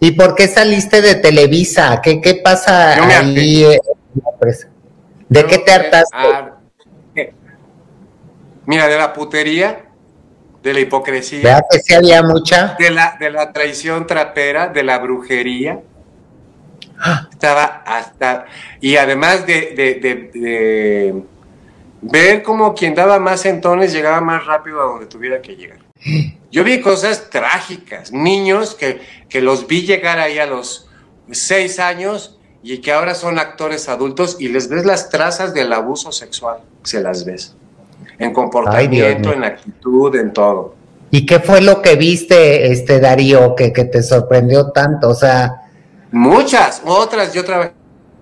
¿Y por qué saliste de Televisa? ¿Qué pasa Yo me ahí harté. en la empresa? ¿De qué te hartaste? Mira, de la putería, de la ¿Verdad hipocresía, que sí había mucha? de la traición trapera, de la brujería. Estaba hasta... Y además de ver como quien daba más entones llegaba más rápido a donde tuviera que llegar. Yo vi cosas trágicas, niños que los vi llegar ahí a los 6 años y que ahora son actores adultos y les ves las trazas del abuso sexual, se las ves. En Ay, Dios comportamiento, mío. en actitud, en todo. ¿Y qué fue lo que viste, Darío, que te sorprendió tanto? O sea, Muchas, otras. Yo trabajé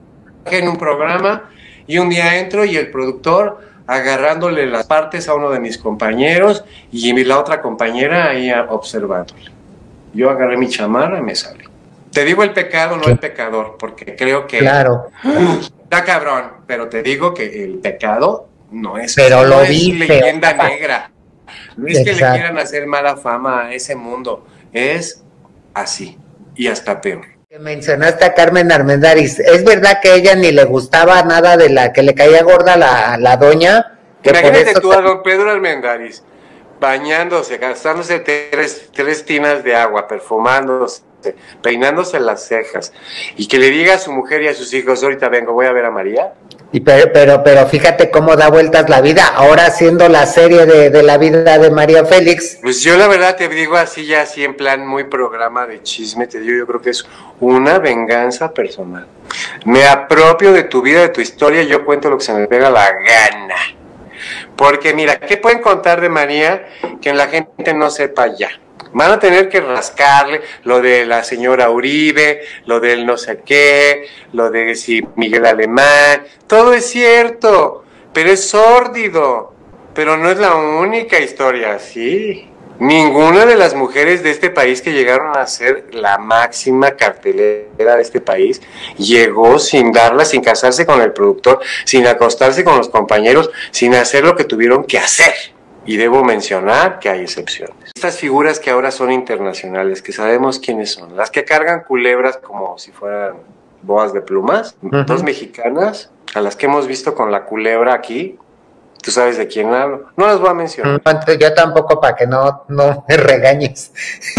en un programa y un día entro y el productor agarrándole las partes a uno de mis compañeros y la otra compañera ahí observándole. Yo agarré mi chamarra y me salí. Te digo el pecado, no ¿qué? el pecador, porque creo que Claro, está cabrón, pero te digo que el pecado no es, pero no lo es viste, o leyenda sea, negra. No es que le quieran exacto. hacer mala fama a ese mundo, es así y hasta peor. Que mencionaste a Carmen Armendáriz, ¿es verdad que a ella ni le gustaba nada de la que le caía gorda la doña? Que por Imagínate eso tú a don Pedro Armendáriz bañándose, gastándose tres tinas de agua, perfumándose, peinándose las cejas, y que le diga a su mujer y a sus hijos, ahorita vengo, voy a ver a María. pero fíjate cómo da vueltas la vida, ahora haciendo la serie de la vida de María Félix. Pues yo la verdad te digo así, ya así en plan muy programa de chisme, te digo, yo creo que es una venganza personal. Me apropio de tu vida, de tu historia, y yo cuento lo que se me pega la gana. Porque mira, ¿qué pueden contar de María que la gente no sepa ya? Van a tener que rascarle lo de la señora Uribe, lo del no sé qué, lo de si Miguel Alemán, todo es cierto, pero es sórdido, pero no es la única historia así. Ninguna de las mujeres de este país que llegaron a ser la máxima cartelera de este país llegó sin darla, sin casarse con el productor, sin acostarse con los compañeros, sin hacer lo que tuvieron que hacer. Y debo mencionar que hay excepciones. Estas figuras que ahora son internacionales, que sabemos quiénes son, las que cargan culebras como si fueran boas de plumas, dos mexicanas, a las que hemos visto con la culebra aquí. ¿Tú sabes de quién hablo? No las voy a mencionar. Yo tampoco, para que no me regañes.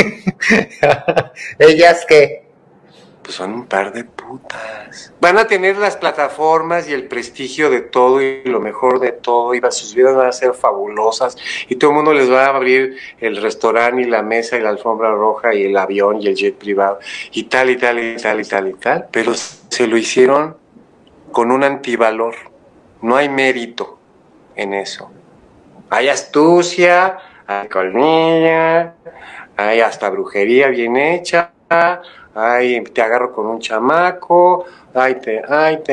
Ellas que... Pues son un par de putas. Van a tener las plataformas y el prestigio de todo y lo mejor de todo, y sus vidas van a ser fabulosas, y todo el mundo les va a abrir el restaurante y la mesa y la alfombra roja y el avión y el jet privado y tal y tal y tal y tal y tal, pero se lo hicieron con un antivalor. No hay mérito en eso. Hay astucia, hay colmilla, hay hasta brujería bien hecha, ay, te agarro con un chamaco, ay, te.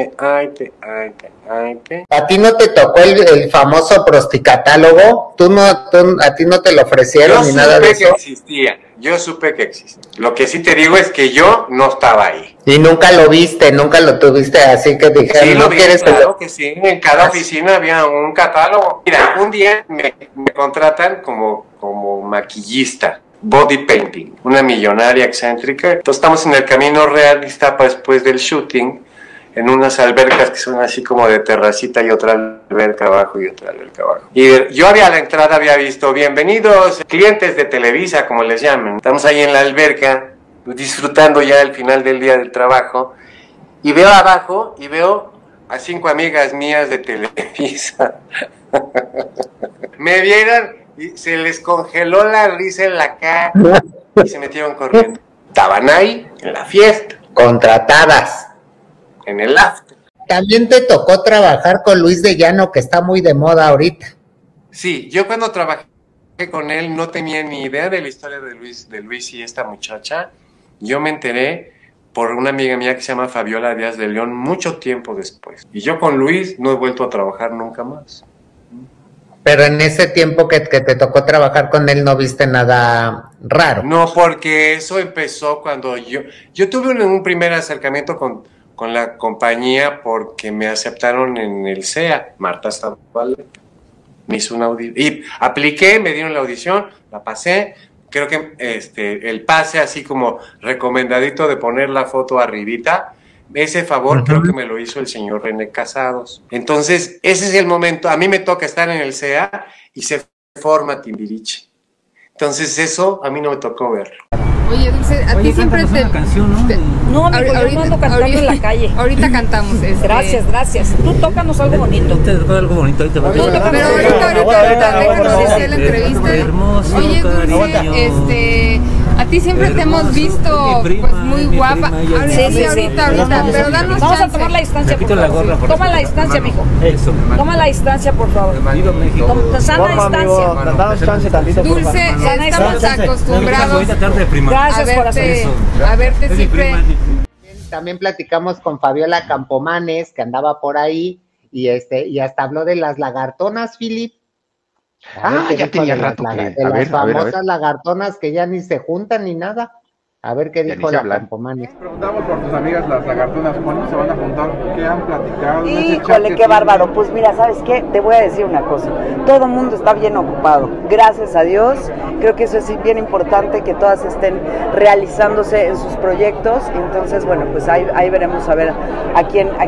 ¿A ti no te tocó el famoso prosticatálogo? ¿A ti no te lo ofrecieron ni nada de eso? Yo supe que existía. Lo que sí te digo es que yo no estaba ahí. Y nunca lo viste, nunca lo tuviste, así que dijeron, Sí, ¿no lo vi, quieres claro que sí. En cada oficina había un catálogo. Mira, un día me contratan como maquillista. Body painting, una millonaria excéntrica. Entonces estamos en el Camino Real, Iztapa, después del shooting, en unas albercas que son así como de terracita y otra alberca abajo y otra alberca abajo. Y yo a la entrada había visto, bienvenidos clientes de Televisa, como les llaman. Estamos ahí en la alberca, disfrutando ya el final del día del trabajo, y veo abajo, y veo a 5 amigas mías de Televisa. Me vieron y se les congeló la risa en la cara y se metieron corriendo. Estaban ahí en la fiesta. contratadas? En el after. También te tocó trabajar con Luis de Llano, que está muy de moda ahorita. Sí, yo cuando trabajé con él no tenía ni idea de la historia de Luis y esta muchacha. Yo me enteré por una amiga mía que se llama Fabiola Díaz de León mucho tiempo después. Y yo con Luis no he vuelto a trabajar nunca más. Pero en ese tiempo que te tocó trabajar con él no viste nada raro. No, porque eso empezó cuando yo tuve un primer acercamiento con la compañía porque me aceptaron en el CEA, Marta Zavala. Me hizo una audición y apliqué, me dieron la audición, la pasé, creo que el pase así como recomendadito de poner la foto arribita, ese favor creo que me lo hizo el señor René Casados. Entonces, ese es el momento, a mí me toca estar en el CEA y se forma Timbiriche. Entonces eso a mí no me tocó verlo. Oye, Dulce, a ti siempre te... una canción, ¿no? No, amigo, yo no ando cantando en la calle. Ahorita cantamos. Gracias, gracias. Tú tócanos algo bonito. Te toca algo bonito, ahorita va a Pero ahorita, déjanos hacer la entrevista. Hermoso, Oye, Dulce, a ti siempre te hemos visto pues muy guapa. Sí, ahorita, pero danos Vamos a tomar la distancia, por favor. Toma la distancia, mijo. Eso, me Toma la distancia, por favor. Viva México. Sana distancia. Danos chance tantito. Dulce, estamos acostumbrados a verte siempre. También platicamos con Fabiola Campomanes, que andaba por ahí, y hasta habló de las lagartonas, Philip. Ya tenía rato que... De las famosas lagartonas que ya ni se juntan ni nada. A ver qué dijo la Campomanes. Preguntamos por tus amigas las lagartonas, ¿cuándo se van a juntar? ¿Qué han platicado? Híjole, qué bárbaro. Pues mira, ¿sabes qué? Te voy a decir una cosa. Todo el mundo está bien ocupado. Gracias a Dios. Creo que eso es bien importante, que todas estén realizándose en sus proyectos. Entonces, bueno, pues ahí veremos a ver a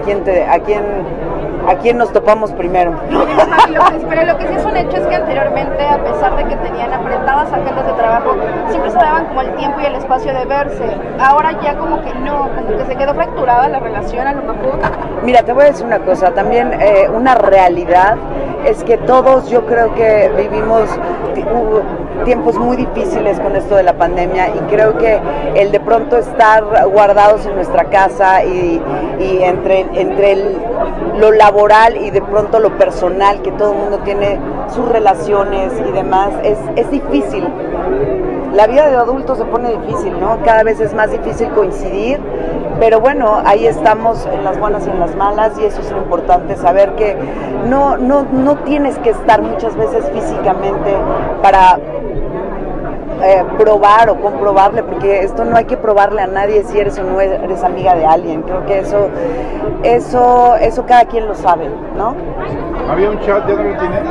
quién nos topamos primero. Pero lo que sí es un hecho es que anteriormente, a pesar de que tenían apretadas agendas de trabajo, siempre se daban como el tiempo y el espacio de verse. Ahora ya como que no, como que se quedó fracturada la relación a lo mejor. Mira, te voy a decir una cosa, también una realidad es que todos, yo creo que vivimos tiempos muy difíciles con esto de la pandemia, y creo que el de pronto estar guardados en nuestra casa y entre lo laboral y de pronto lo personal, que todo el mundo tiene sus relaciones y demás, es difícil. La vida de adulto se pone difícil, ¿no? Cada vez es más difícil coincidir, pero bueno, ahí estamos en las buenas y en las malas, y eso es lo importante, saber que no tienes que estar muchas veces físicamente para probar o comprobarle, porque esto no hay que probarle a nadie si eres o no eres amiga de alguien. Creo que eso cada quien lo sabe, ¿no? Había un chat, ¿ya no lo tienes?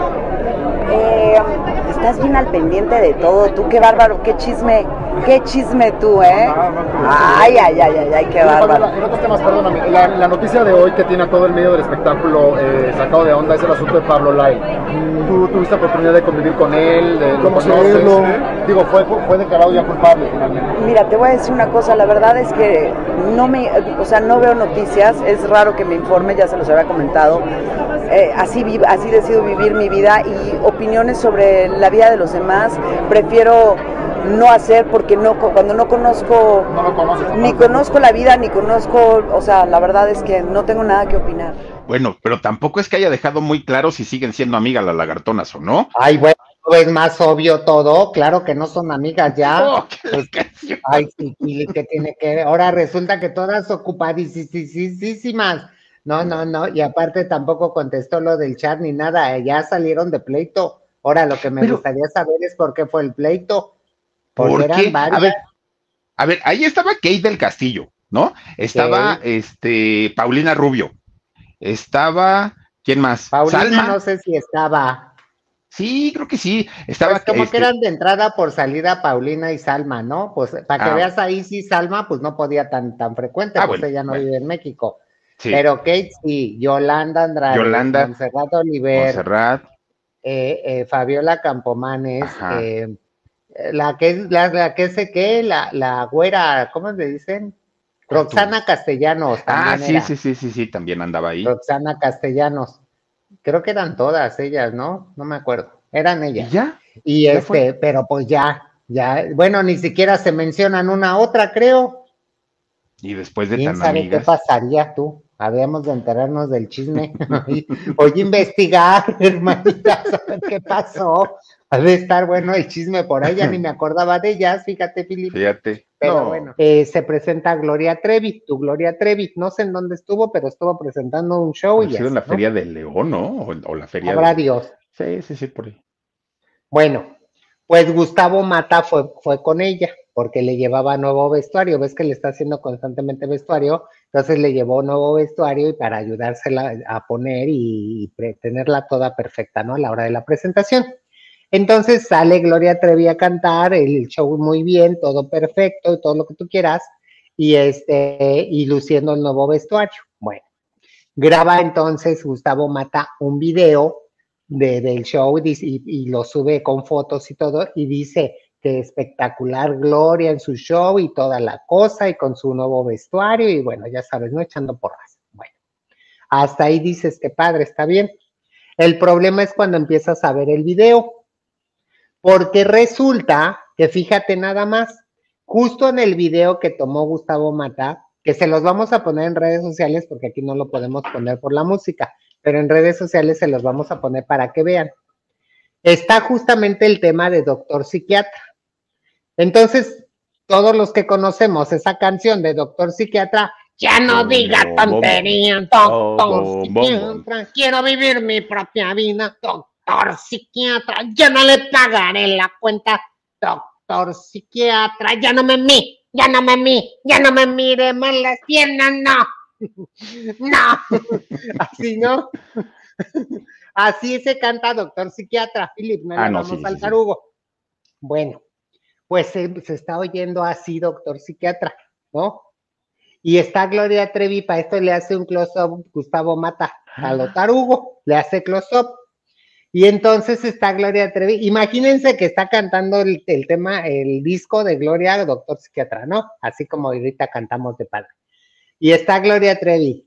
Estás bien al pendiente de todo, tú, qué bárbaro, qué chisme tú, ¿eh? Ay, qué bárbaro. En otros temas, perdóname, la noticia de hoy que tiene a todo el medio del espectáculo sacado de onda es el asunto de Pablo Lai. ¿Tú tuviste oportunidad de convivir con él, de conocerlo? Digo, fue declarado ya culpable finalmente. Mira, te voy a decir una cosa, la verdad es que no veo noticias, es raro que me informe, ya se los había comentado. Así decido vivir mi vida, y opiniones sobre la vida de los demás prefiero no hacer, porque cuando no conozco, ni conozco la vida, ni conozco, o sea, la verdad es que no tengo nada que opinar. Bueno, pero tampoco es que haya dejado muy claro si siguen siendo amigas las lagartonas o no. Ay, bueno, es más obvio todo, claro que no son amigas ya. Ay, sí, ¿qué tiene que ver? Ahora resulta que todas ocupadísimas. No, y aparte tampoco contestó lo del chat ni nada, ya salieron de pleito. Ahora lo que me gustaría saber es por qué fue el pleito. Porque eran varias. A ver, ahí estaba Kate del Castillo, ¿no? Estaba Paulina Rubio. Estaba, ¿quién más? Paulina, Salma. no sé si estaba. Sí, creo que sí. Estaba pues como que eran de entrada por salida Paulina y Salma, ¿no? Pues para que veas ahí, sí, Salma, pues no podía tan frecuente, pues ella no vive en México. Sí. Pero Kate sí, Yolanda Andrade, Montserrat Oliver, Fabiola Campomanes, la güera, ¿cómo le dicen? Roxana Castellanos. Sí, también andaba ahí. Roxana Castellanos. Creo que eran todas ellas, ¿no? No me acuerdo. Eran ellas. ¿Y ya? Y pero pues ya, bueno, ni siquiera se mencionan una a otra, creo. Y después de ¿Quién tan sabe amigas. qué pasaría tú? Habíamos de enterarnos del chisme. Oye, investigar, hermanita, saber qué pasó. Ha de estar bueno el chisme por ahí, ya ni me acordaba de ellas, fíjate, Filipe. Fíjate. Pero bueno, se presenta Gloria Trevi, Gloria Trevi, no sé en dónde estuvo, pero estuvo presentando un show. Ha sido en la Feria del León, ¿no? O la Feria Habrá Dios. Sí, por ahí. Bueno, pues Gustavo Mata fue con ella, porque le llevaba nuevo vestuario, ves que le está haciendo constantemente vestuario, entonces le llevó nuevo vestuario y para ayudársela a poner y tenerla toda perfecta, ¿no? A la hora de la presentación. Entonces sale Gloria Trevi a cantar, el show muy bien, todo perfecto, todo lo que tú quieras, y luciendo el nuevo vestuario. Bueno, graba entonces Gustavo Mata un video del show y lo sube con fotos y todo, y dice que espectacular Gloria en su show y toda la cosa, y con su nuevo vestuario, y bueno, ya sabes, no echando porras. Bueno, hasta ahí dices que padre, está bien. El problema es cuando empiezas a ver el video, porque resulta que fíjate nada más, justo en el video que tomó Gustavo Mata, que se los vamos a poner en redes sociales porque aquí no lo podemos poner por la música, pero en redes sociales se los vamos a poner para que vean. Está justamente el tema de Doctor Psiquiatra. Entonces, todos los que conocemos esa canción de Doctor Psiquiatra, ya no diga tonterías, doctor psiquiatra, quiero vivir mi propia vida, doctor psiquiatra, ya no le pagaré la cuenta, doctor psiquiatra, ya no me mire más las piernas, no, así no, así se canta Doctor Psiquiatra, Philip, no le vamos al tarugo. Bueno, pues se está oyendo así Doctor Psiquiatra, ¿no? Y está Gloria Trevi, para esto le hace un close-up Gustavo Mata a lo tarugo, le hace close-up. Y entonces está Gloria Trevi, imagínense que está cantando el tema, el disco de Gloria, Doctor Psiquiatra, ¿no? Así como ahorita cantamos de padre. Y está Gloria Trevi.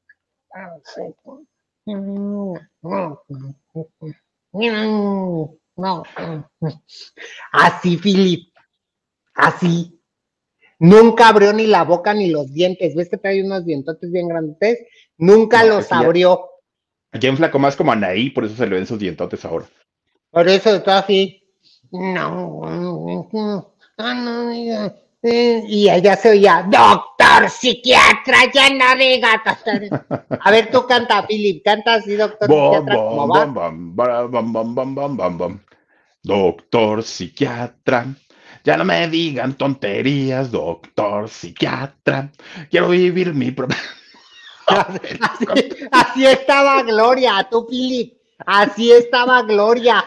Así, Philip, así. Nunca abrió ni la boca ni los dientes. ¿Ves que trae unos dientotes bien grandes? Nunca los abrió. Ya enflacó más como Anaí, por eso se le ven sus dientotes ahora. Por eso está así. Y allá se oía, doctor psiquiatra, ya no diga. A ver, tú canta, Philip, canta así, doctor psiquiatra, ¿cómo va? Doctor psiquiatra, ya no me digan tonterías, doctor psiquiatra, quiero vivir mi propia... Así estaba Gloria, tú, Philip, así estaba Gloria.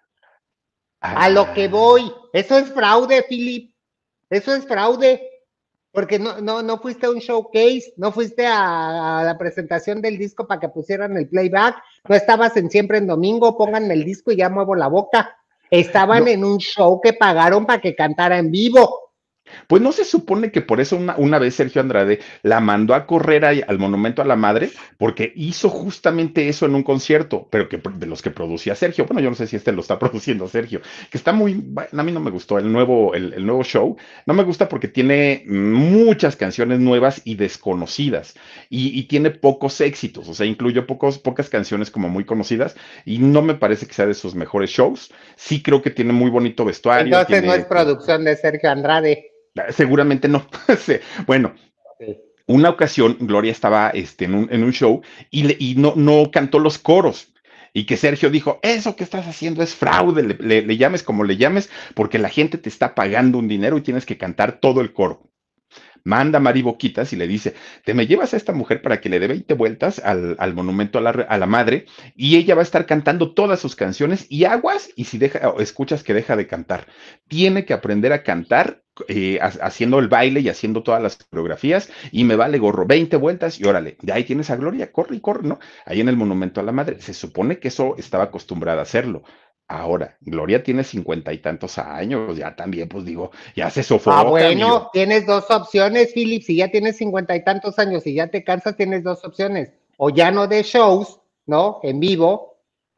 A lo que voy, eso es fraude, Philip, eso es fraude, porque no fuiste a un showcase, no fuiste a la presentación del disco para que pusieran el playback, no estabas en Siempre en Domingo, pónganme el disco y ya muevo la boca. Estaban en un show que pagaron para que cantara en vivo. Pues no se supone que por eso una vez Sergio Andrade la mandó a correr al Monumento a la Madre, porque hizo justamente eso en un concierto, pero que de los que producía Sergio. Bueno, yo no sé si lo está produciendo Sergio, que está muy, bueno, a mí no me gustó el nuevo show, no me gusta porque tiene muchas canciones nuevas y desconocidas, y tiene pocos éxitos, o sea, incluyó pocas canciones como muy conocidas, y no me parece que sea de sus mejores shows. Sí creo que tiene muy bonito vestuario. Entonces no es producción de Sergio Andrade. Seguramente no. Sí. Bueno, una ocasión Gloria estaba en un show y no cantó los coros. Y que Sergio dijo, eso que estás haciendo es fraude, le llames como le llames, porque la gente te está pagando un dinero y tienes que cantar todo el coro. Manda a Mari Boquitas y le dice, te me llevas a esta mujer para que le dé 20 vueltas al Monumento a la Madre, y ella va a estar cantando todas sus canciones y aguas, y si escuchas que deja de cantar, tiene que aprender a cantar haciendo el baile y haciendo todas las coreografías, y me vale gorro, 20 vueltas y órale, de ahí tienes a Gloria, corre y corre, ¿no? Ahí en el Monumento a la Madre, se supone que eso estaba acostumbrada a hacerlo. Ahora, Gloria tiene 50 y tantos años, ya también, pues digo, ya se sofoca. Bueno, amigo. Tienes dos opciones, Philip, si ya tienes 50 y tantos años y ya te cansas, tienes dos opciones, o ya no de shows, ¿no? En vivo,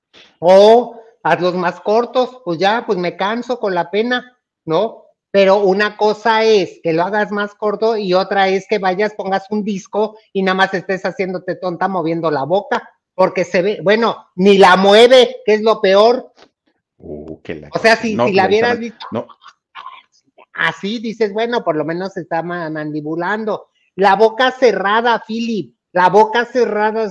o hazlos más cortos, pues ya, pues me canso con la pena, ¿no? Pero una cosa es que lo hagas más corto y otra es que vayas, pongas un disco y nada más estés haciéndote tonta moviendo la boca, porque se ve, bueno, ni la mueve, que es lo peor. O sea, si la vieras visto así, dices, bueno, por lo menos se está mandibulando. La boca cerrada, Philip, la boca cerrada,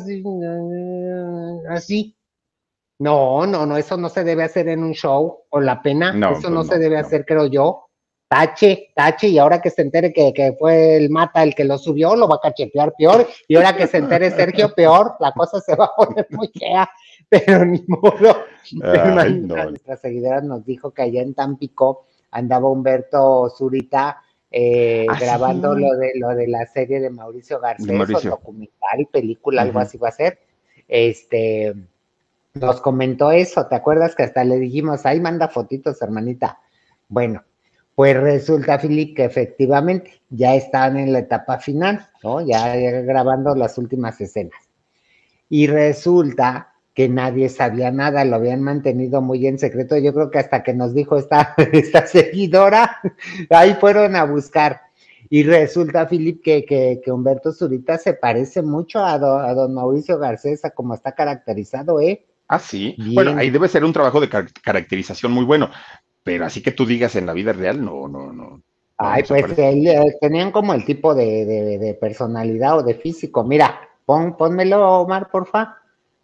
así. No, eso no se debe hacer en un show, con la pena, eso no se debe hacer, creo yo. tache, y ahora que se entere que fue el Mata el que lo subió, lo va a cachetear peor, y ahora que se entere Sergio, peor, la cosa se va a poner muy fea, pero ni modo. Pero una de nuestras seguidoras nos dijo que allá en Tampico andaba Humberto Zurita grabando sí. lo de la serie de Mauricio Garcés, o documental, película, algo así va a ser. Nos comentó eso, ¿te acuerdas que hasta le dijimos, ahí manda fotitos, hermanita? Bueno, pues resulta, Philip, que efectivamente ya están en la etapa final, ¿no? Ya grabando las últimas escenas. Y resulta que nadie sabía nada, lo habían mantenido muy en secreto. Yo creo que hasta que nos dijo esta seguidora, ahí fueron a buscar. Y resulta, Philip, que Humberto Zurita se parece mucho a don Mauricio Garcés, a como está caracterizado, ¿eh? Ah, sí. Bien. Bueno, ahí debe ser un trabajo de caracterización muy bueno. Pero así que tú digas en la vida real, no. Ay, pues tenían como el tipo de personalidad o de físico. Mira, pónmelo, Omar, porfa.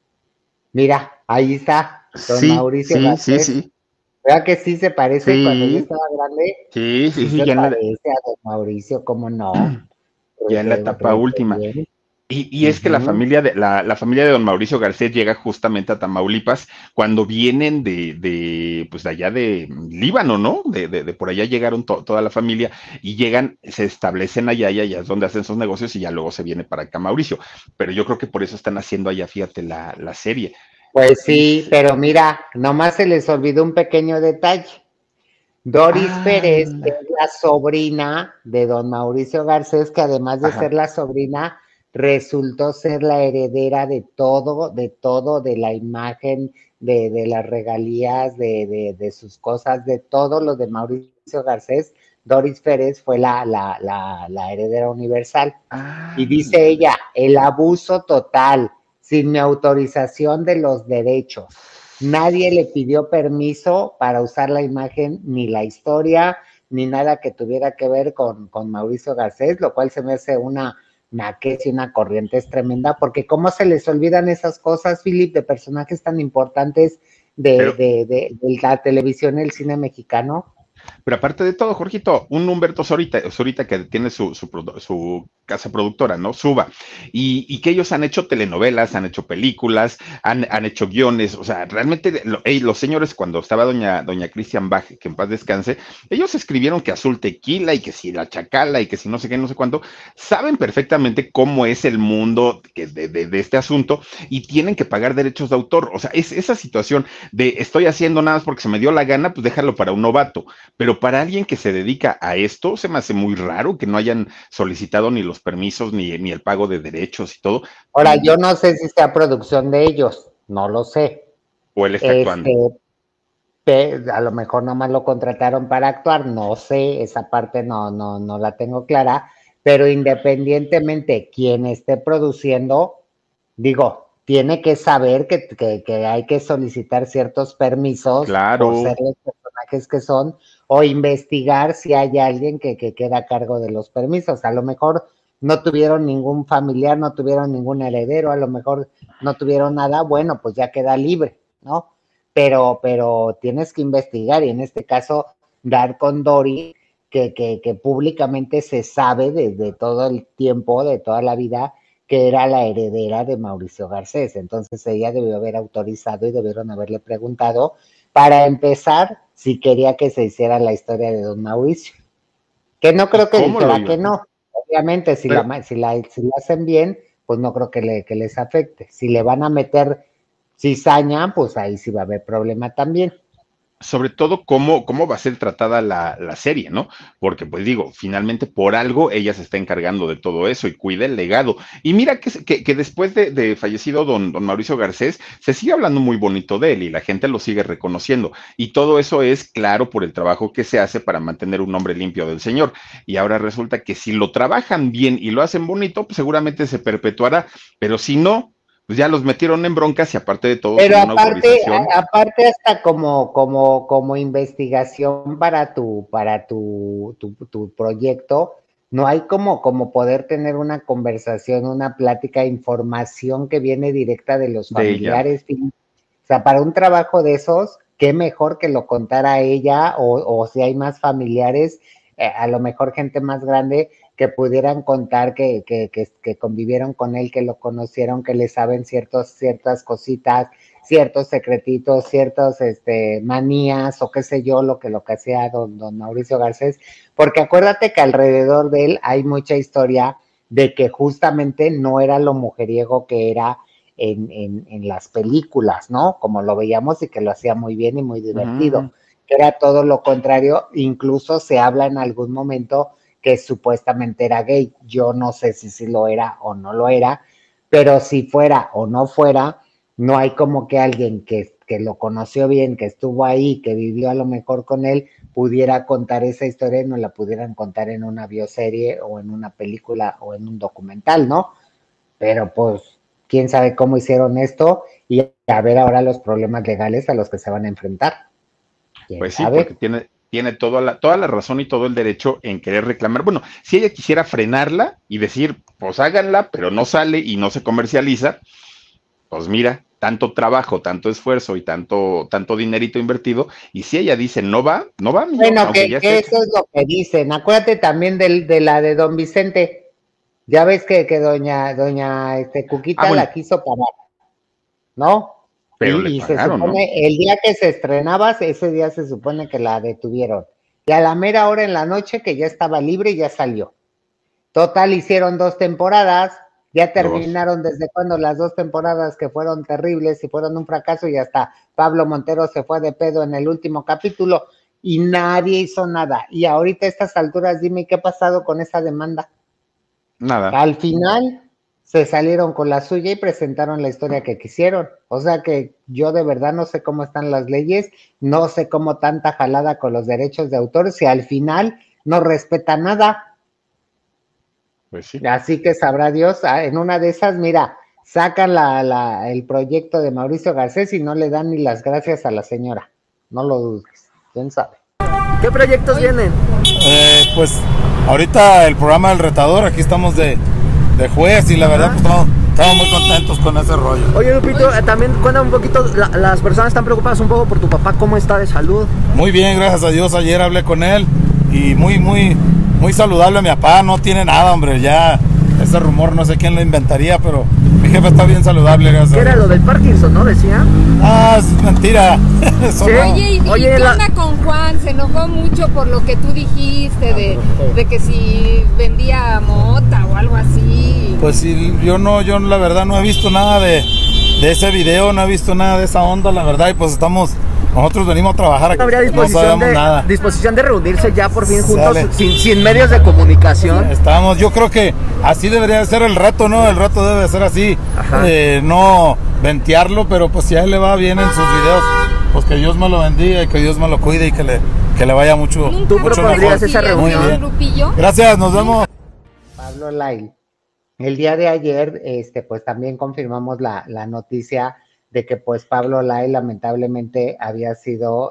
Mira, ahí está, don Mauricio Garcés. Sí. ¿Verdad que sí se parece cuando yo estaba grande? Sí, se parece a don Mauricio, ¿cómo no? Ya en la etapa última. Bien. Y es que la familia de don Mauricio Garcés llega justamente a Tamaulipas cuando vienen pues de allá de Líbano, ¿no? De por allá llegaron toda la familia y llegan, se establecen allá y allá es donde hacen sus negocios y ya luego se viene para acá Mauricio. Pero yo creo que por eso están haciendo allá, fíjate, la serie. Pues sí, pero mira, nomás se les olvidó un pequeño detalle. Doris Pérez es la sobrina de don Mauricio Garcés, que además de ser la sobrina, resultó ser la heredera de todo, de la imagen, de las regalías, de sus cosas, de todo lo de Mauricio Garcés. Doris Pérez fue la heredera universal. Y dice ella, el abuso total, sin mi autorización de los derechos. Nadie le pidió permiso para usar la imagen, ni la historia, ni nada que tuviera que ver con Mauricio Garcés, lo cual se me hace una naquez y una corriente tremenda, porque cómo se les olvidan esas cosas, Philip, de personajes tan importantes de la televisión y el cine mexicano. Pero aparte de todo, Jorgito, un Humberto Zurita que tiene su casa productora, ¿no? Suba, y que ellos han hecho telenovelas, han hecho películas, han hecho guiones, o sea, realmente los señores, cuando estaba doña Christian Bach, que en paz descanse, ellos escribieron que Azul Tequila y que si la Chacala y que si no sé qué, no sé cuánto, saben perfectamente cómo es el mundo de este asunto y tienen que pagar derechos de autor, o sea, es esa situación de estoy haciendo nada más porque se me dio la gana, pues déjalo para un novato, pero para alguien que se dedica a esto, se me hace muy raro que no hayan solicitado ni los permisos, ni el pago de derechos y todo. Ahora, yo no sé si sea producción de ellos, no lo sé. O él está actuando. A lo mejor nomás lo contrataron para actuar, no sé, esa parte no la tengo clara, pero independientemente quién esté produciendo, digo, tiene que saber que hay que solicitar ciertos permisos por ser los personajes que son, o investigar si hay alguien que queda a cargo de los permisos. A lo mejor no tuvieron ningún familiar, no tuvieron ningún heredero, a lo mejor no tuvieron nada, bueno, pues ya queda libre, ¿no? Pero tienes que investigar, y en este caso dar con Dori, que públicamente se sabe desde todo el tiempo, de toda la vida, que era la heredera de Mauricio Garcés. Entonces ella debió haber autorizado y debieron haberle preguntado, para empezar, si quería que se hiciera la historia de don Mauricio. Que no creo que dijera que no. Obviamente, si la hacen bien, pues no creo que les afecte. Si le van a meter cizaña, pues ahí sí va a haber problema también. Sobre todo cómo va a ser tratada la serie, ¿no? Porque, pues digo, finalmente por algo ella se está encargando de todo eso y cuida el legado. Y mira que después de fallecido don Mauricio Garcés, se sigue hablando muy bonito de él y la gente lo sigue reconociendo. Y todo eso es claro por el trabajo que se hace para mantener un nombre limpio del señor. Y ahora resulta que si lo trabajan bien y lo hacen bonito, pues seguramente se perpetuará. Pero si no, pues ya los metieron en broncas y aparte de todo, pero aparte hasta como investigación para tu proyecto, no hay como poder tener una conversación, una plática, información que viene directa de los familiares. O sea, para un trabajo de esos, qué mejor que lo contara ella, o si hay más familiares, a lo mejor gente más grande que pudieran contar que convivieron con él, que lo conocieron, que le saben ciertas cositas, ciertos secretitos, ciertos manías o qué sé yo, lo que hacía don Mauricio Garcés, porque acuérdate que alrededor de él hay mucha historia de que justamente no era lo mujeriego que era en las películas, ¿no? Como lo veíamos y que lo hacía muy bien y muy divertido, que era todo lo contrario, incluso se habla en algún momento que supuestamente era gay, yo no sé si lo era o no lo era, pero si fuera o no fuera, no hay como que alguien que lo conoció bien, que estuvo ahí, que vivió a lo mejor con él, pudiera contar esa historia y no la pudieran contar en una bioserie o en una película o en un documental, ¿no? Pero pues, quién sabe cómo hicieron esto y a ver ahora los problemas legales a los que se van a enfrentar. Pues sí, porque tiene toda la razón y todo el derecho en querer reclamar. Bueno, si ella quisiera frenarla y decir, pues háganla, pero no sale y no se comercializa, pues mira, tanto trabajo, tanto esfuerzo y tanto dinerito invertido, y si ella dice no va, bueno, que eso es lo que dicen. Acuérdate también de la de don Vicente. Ya ves que doña Cuquita la quiso parar, ¿no? Pero y le pagaron, se supone, ¿no? El día que se estrenaba, ese día se supone que la detuvieron. Y a la mera hora en la noche que ya estaba libre, ya salió. Total, hicieron 2 temporadas, ya terminaron desde cuando las 2 temporadas que fueron terribles y fueron un fracaso y hasta Pablo Montero se fue de pedo en el último capítulo y nadie hizo nada. Y ahorita a estas alturas, dime qué ha pasado con esa demanda. Nada. Al final se salieron con la suya y presentaron la historia que quisieron. O sea que yo de verdad no sé cómo están las leyes, no sé cómo tanta jalada con los derechos de autor, si al final no respeta nada. Pues sí. Así que sabrá Dios, en una de esas, mira, sacan el proyecto de Mauricio Garcés y no le dan ni las gracias a la señora. No lo dudes, quién sabe. ¿Qué proyectos vienen? Pues ahorita el programa del Retador, aquí estamos de juez y la verdad pues estamos muy contentos con ese rollo. Oye Lupito, también cuéntame un poquito, las personas están preocupadas un poco por tu papá, ¿cómo está de salud? Muy bien, gracias a Dios, ayer hablé con él y muy saludable mi papá, no tiene nada, hombre, ya ese rumor no sé quién lo inventaría, pero mi jefe está bien saludable, gracias. ¿Qué era lo del Parkinson, no? Decía. Ah, es mentira. ¿Sí? Oye, ¿y qué onda con Juan? Se enojó mucho por lo que tú dijiste de que si vendía mota o algo así. Pues sí, yo la verdad no he visto nada de ese video, no he visto nada de esa onda, la verdad, y pues nosotros venimos a trabajar aquí, no sabemos nada. ¿Disposición de reunirse ya por fin juntos, sin medios de comunicación? Yo creo que así debería ser el reto, ¿no? El reto debe ser así, no ventearlo, pero pues si a él le va bien en sus videos, pues que Dios me lo bendiga y que Dios me lo cuide y que le vaya mucho. ¿Tú propondrías esa reunión, Lupillo? Gracias, nos vemos. Pablo Lyle. El día de ayer, pues también confirmamos la noticia de que pues Pablo Lyle lamentablemente había sido,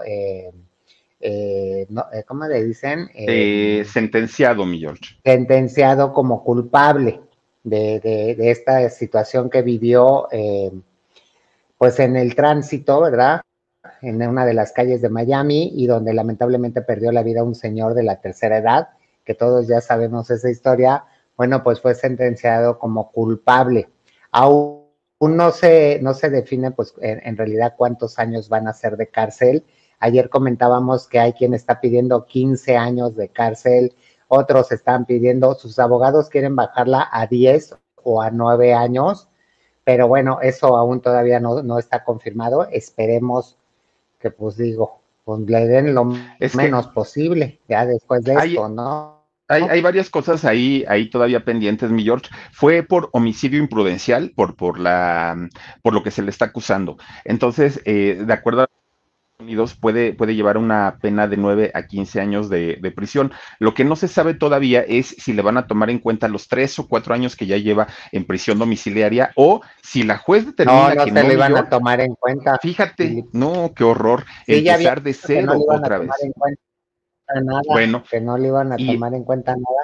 ¿cómo le dicen? Sentenciado, mi George. Sentenciado como culpable de esta situación que vivió, pues en el tránsito, ¿verdad? En una de las calles de Miami y donde lamentablemente perdió la vida un señor de la tercera edad, que todos ya sabemos esa historia. Bueno, pues fue sentenciado como culpable. Aún no se define, pues, en realidad cuántos años van a ser de cárcel. Ayer comentábamos que hay quien está pidiendo 15 años de cárcel, otros están pidiendo, sus abogados quieren bajarla a 10 o a 9 años, pero bueno, eso aún todavía no está confirmado. Esperemos que, pues digo, pues le den lo menos posible, ya después de esto, ¿no? Hay varias cosas ahí todavía pendientes, mi George. Fue por homicidio imprudencial, por lo que se le está acusando. Entonces, de acuerdo a Estados Unidos, puede llevar una pena de 9 a 15 años de prisión. Lo que no se sabe todavía es si le van a tomar en cuenta los 3 o 4 años que ya lleva en prisión domiciliaria o si la juez determina que no le van a tomar en cuenta. Fíjate, no, qué horror. Empezar de cero otra vez. Nada, bueno, que no le iban a tomar en cuenta nada,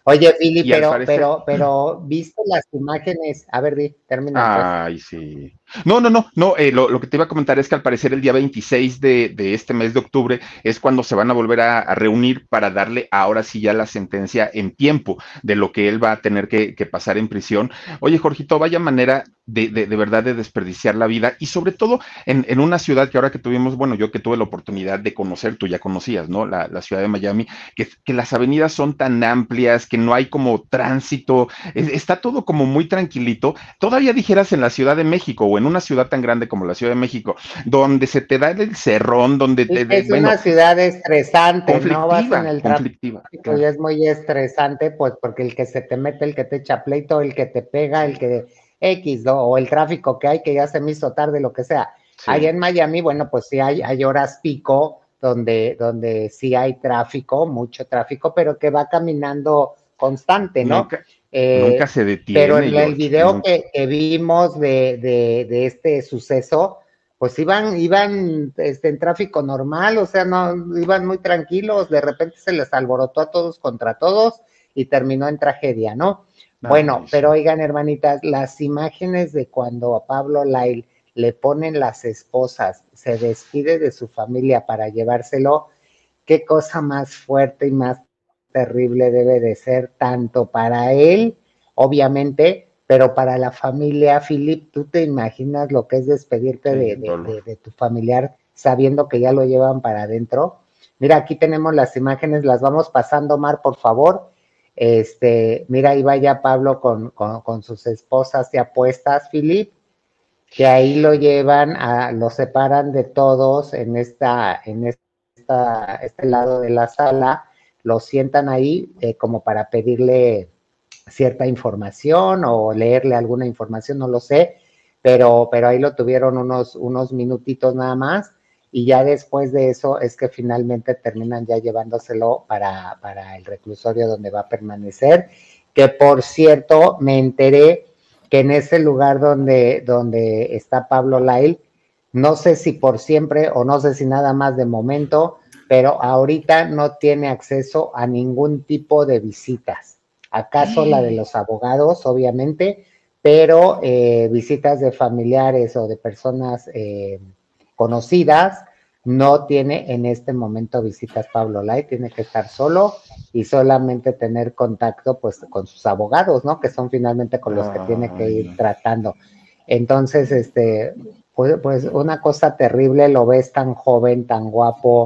Oye, Fili, Y al parecer, pero, ¿viste las imágenes? A ver, termina pues. ay, sí. No, lo que te iba a comentar es que al parecer el día 26 de este mes de octubre es cuando se van a volver a reunir para darle ahora sí ya la sentencia en tiempo de lo que él va a tener que pasar en prisión. Oye, Jorgito, vaya manera de verdad de desperdiciar la vida y sobre todo en una ciudad que ahora que tuvimos, bueno, yo que tuve la oportunidad de conocer, tú ya conocías, ¿no? La ciudad de Miami, que las avenidas son tan amplias, que no hay como tránsito, está todo como muy tranquilito. Todavía dijeras en la Ciudad de México o en una ciudad tan grande como la Ciudad de México, donde se te da el cerrón, donde Es bueno, una ciudad estresante, no vas en el conflictiva, tráfico y claro. es muy estresante, pues porque el que se te mete, el que te echa pleito, el que te pega, el que X, ¿no? O el tráfico que hay, que ya se me hizo tarde, lo que sea. Sí. Allá en Miami, bueno, pues sí hay horas pico donde sí hay tráfico, mucho tráfico, pero que va caminando constante, ¿no? Nunca se Pero detiene, en el George. video que vimos de este suceso, pues iban en tráfico normal, o sea, no iban muy tranquilos, de repente se les alborotó a todos contra todos y terminó en tragedia, ¿no? Bueno, Ay, sí. pero oigan, hermanitas, las imágenes de cuando a Pablo Lyle le ponen las esposas, se despide de su familia para llevárselo, qué cosa más fuerte y más terrible debe de ser, tanto para él, obviamente, pero para la familia. Philip, ¿tú te imaginas lo que es despedirte Sí, dolor. de tu familiar sabiendo que ya lo llevan para adentro? Mira, aquí tenemos las imágenes, las vamos pasando, Mar, por favor. Mira, ahí va ya Pablo con sus esposas ya puestas, Philip, que ahí lo llevan, lo separan de todos en este lado de la sala, lo sientan ahí como para pedirle cierta información o leerle alguna información, no lo sé, pero ahí lo tuvieron unos minutitos nada más y ya después de eso es que finalmente terminan ya llevándoselo para el reclusorio donde va a permanecer, que por cierto me enteré que en ese lugar donde está Pablo Lyle, no sé si por siempre o no sé si nada más de momento, pero ahorita no tiene acceso a ningún tipo de visitas. Acaso la de los abogados, obviamente, pero visitas de familiares o de personas conocidas, no tiene en este momento visitas Pablo Lyle, tiene que estar solo y solamente tener contacto pues con sus abogados, ¿no? Que son finalmente con los que tiene que ir tratando. Entonces, pues una cosa terrible, lo ves tan joven, tan guapo,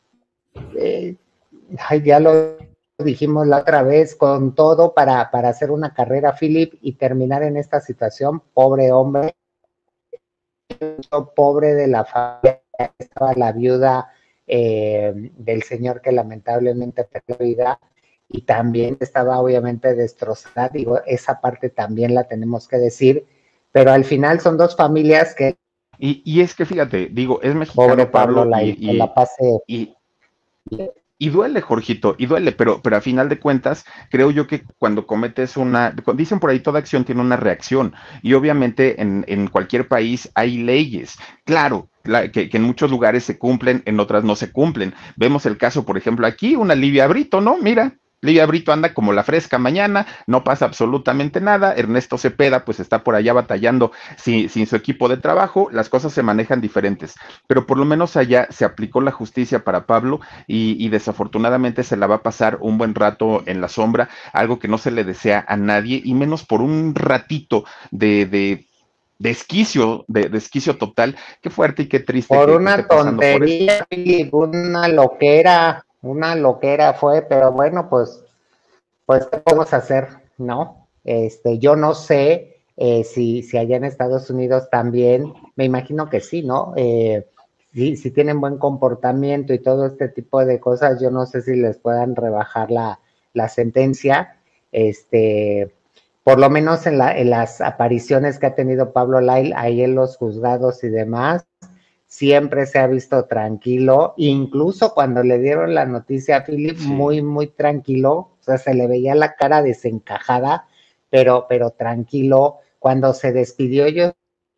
ya lo dijimos la otra vez, con todo para hacer una carrera, Philip, y terminar en esta situación, pobre hombre, pobre de la familia, estaba la viuda del señor que lamentablemente perdió la vida y también estaba obviamente destrozada, digo, esa parte también la tenemos que decir, pero al final son dos familias que... Y es que fíjate, digo, es mexicano Pobre Pablo, Pablo que la pase... y duele, Jorgito, y duele, pero a final de cuentas, creo yo que cuando cometes dicen por ahí, toda acción tiene una reacción, y obviamente en cualquier país hay leyes. Claro, que en muchos lugares se cumplen, en otras no se cumplen. Vemos el caso, por ejemplo, aquí, una Livia Brito, ¿no? Mira, Livia Brito anda como la fresca mañana, no pasa absolutamente nada. Ernesto Cepeda, pues está por allá batallando sin su equipo de trabajo. Las cosas se manejan diferentes, pero por lo menos allá se aplicó la justicia para Pablo y desafortunadamente se la va a pasar un buen rato en la sombra, algo que no se le desea a nadie y menos por un ratito de desquicio total. Qué fuerte y qué triste por que una esté pasando por eso. tontería, una loquera fue, pero bueno, pues ¿qué podemos hacer? ¿No? Yo no sé si allá en Estados Unidos también, me imagino que sí, ¿no? Si tienen buen comportamiento y todo este tipo de cosas, yo no sé si les puedan rebajar la sentencia, por lo menos en las apariciones que ha tenido Pablo Lyle ahí en los juzgados y demás, siempre se ha visto tranquilo, incluso cuando le dieron la noticia a Philip, Sí. muy, muy tranquilo, o sea, se le veía la cara desencajada, pero tranquilo. Cuando se despidió, yo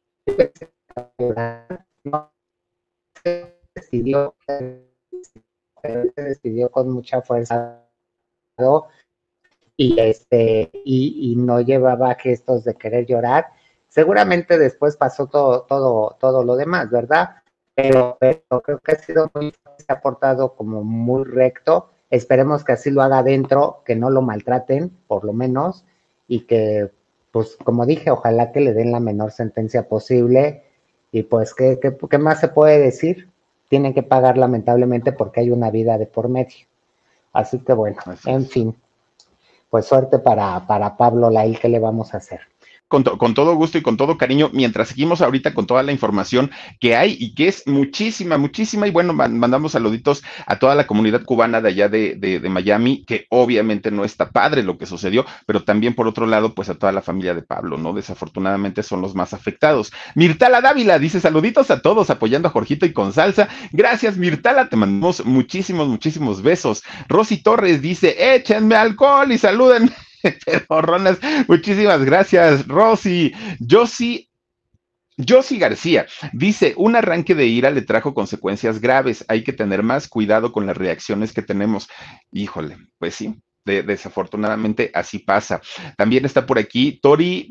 no se despidió, pero se despidió con mucha fuerza, y no llevaba gestos de querer llorar. Seguramente después pasó todo lo demás, ¿verdad? Pero creo que ha sido muy, se ha portado como muy recto. Esperemos que así lo haga adentro, que no lo maltraten, por lo menos, y que, pues, como dije, ojalá que le den la menor sentencia posible. Y pues, ¿qué más se puede decir? Tienen que pagar lamentablemente porque hay una vida de por medio. Así que bueno, en fin, pues suerte para Pablo Lail, ¿qué le vamos a hacer? Con todo gusto y con todo cariño, mientras seguimos ahorita con toda la información que hay y que es muchísima, muchísima, y bueno, mandamos saluditos a toda la comunidad cubana de allá de Miami, que obviamente no está padre lo que sucedió, pero también por otro lado, pues a toda la familia de Pablo, ¿no? Desafortunadamente son los más afectados. Mirtala Dávila dice saluditos a todos, apoyando a Jorgito y con salsa. Gracias, Mirtala, te mandamos muchísimos, muchísimos besos. Rosy Torres dice, échenme alcohol y saluden. Pero Ronas, muchísimas gracias, Rosy. Josie García dice, un arranque de ira le trajo consecuencias graves, hay que tener más cuidado con las reacciones que tenemos. Híjole, pues sí. Desafortunadamente así pasa. También está por aquí Tori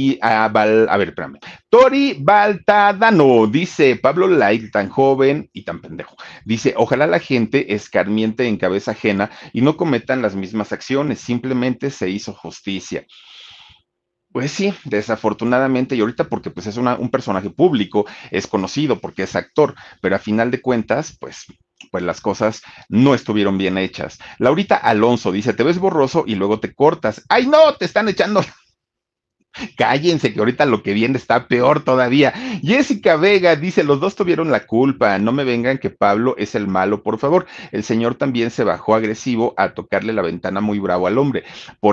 Baltadano, dice Pablo Lail, tan joven y tan pendejo. Dice, ojalá la gente escarmiente en cabeza ajena y no cometan las mismas acciones, simplemente se hizo justicia. Pues sí, desafortunadamente, y ahorita porque pues es un personaje público, es conocido porque es actor, pero a final de cuentas, pues las cosas no estuvieron bien hechas. Laurita Alonso dice, te ves borroso y luego te cortas. ¡Ay, no! Te están echando... Cállense, que ahorita lo que viene está peor todavía. Jessica Vega dice, los dos tuvieron la culpa, no me vengan que Pablo es el malo, por favor. El señor también se bajó agresivo a tocarle la ventana muy bravo al hombre.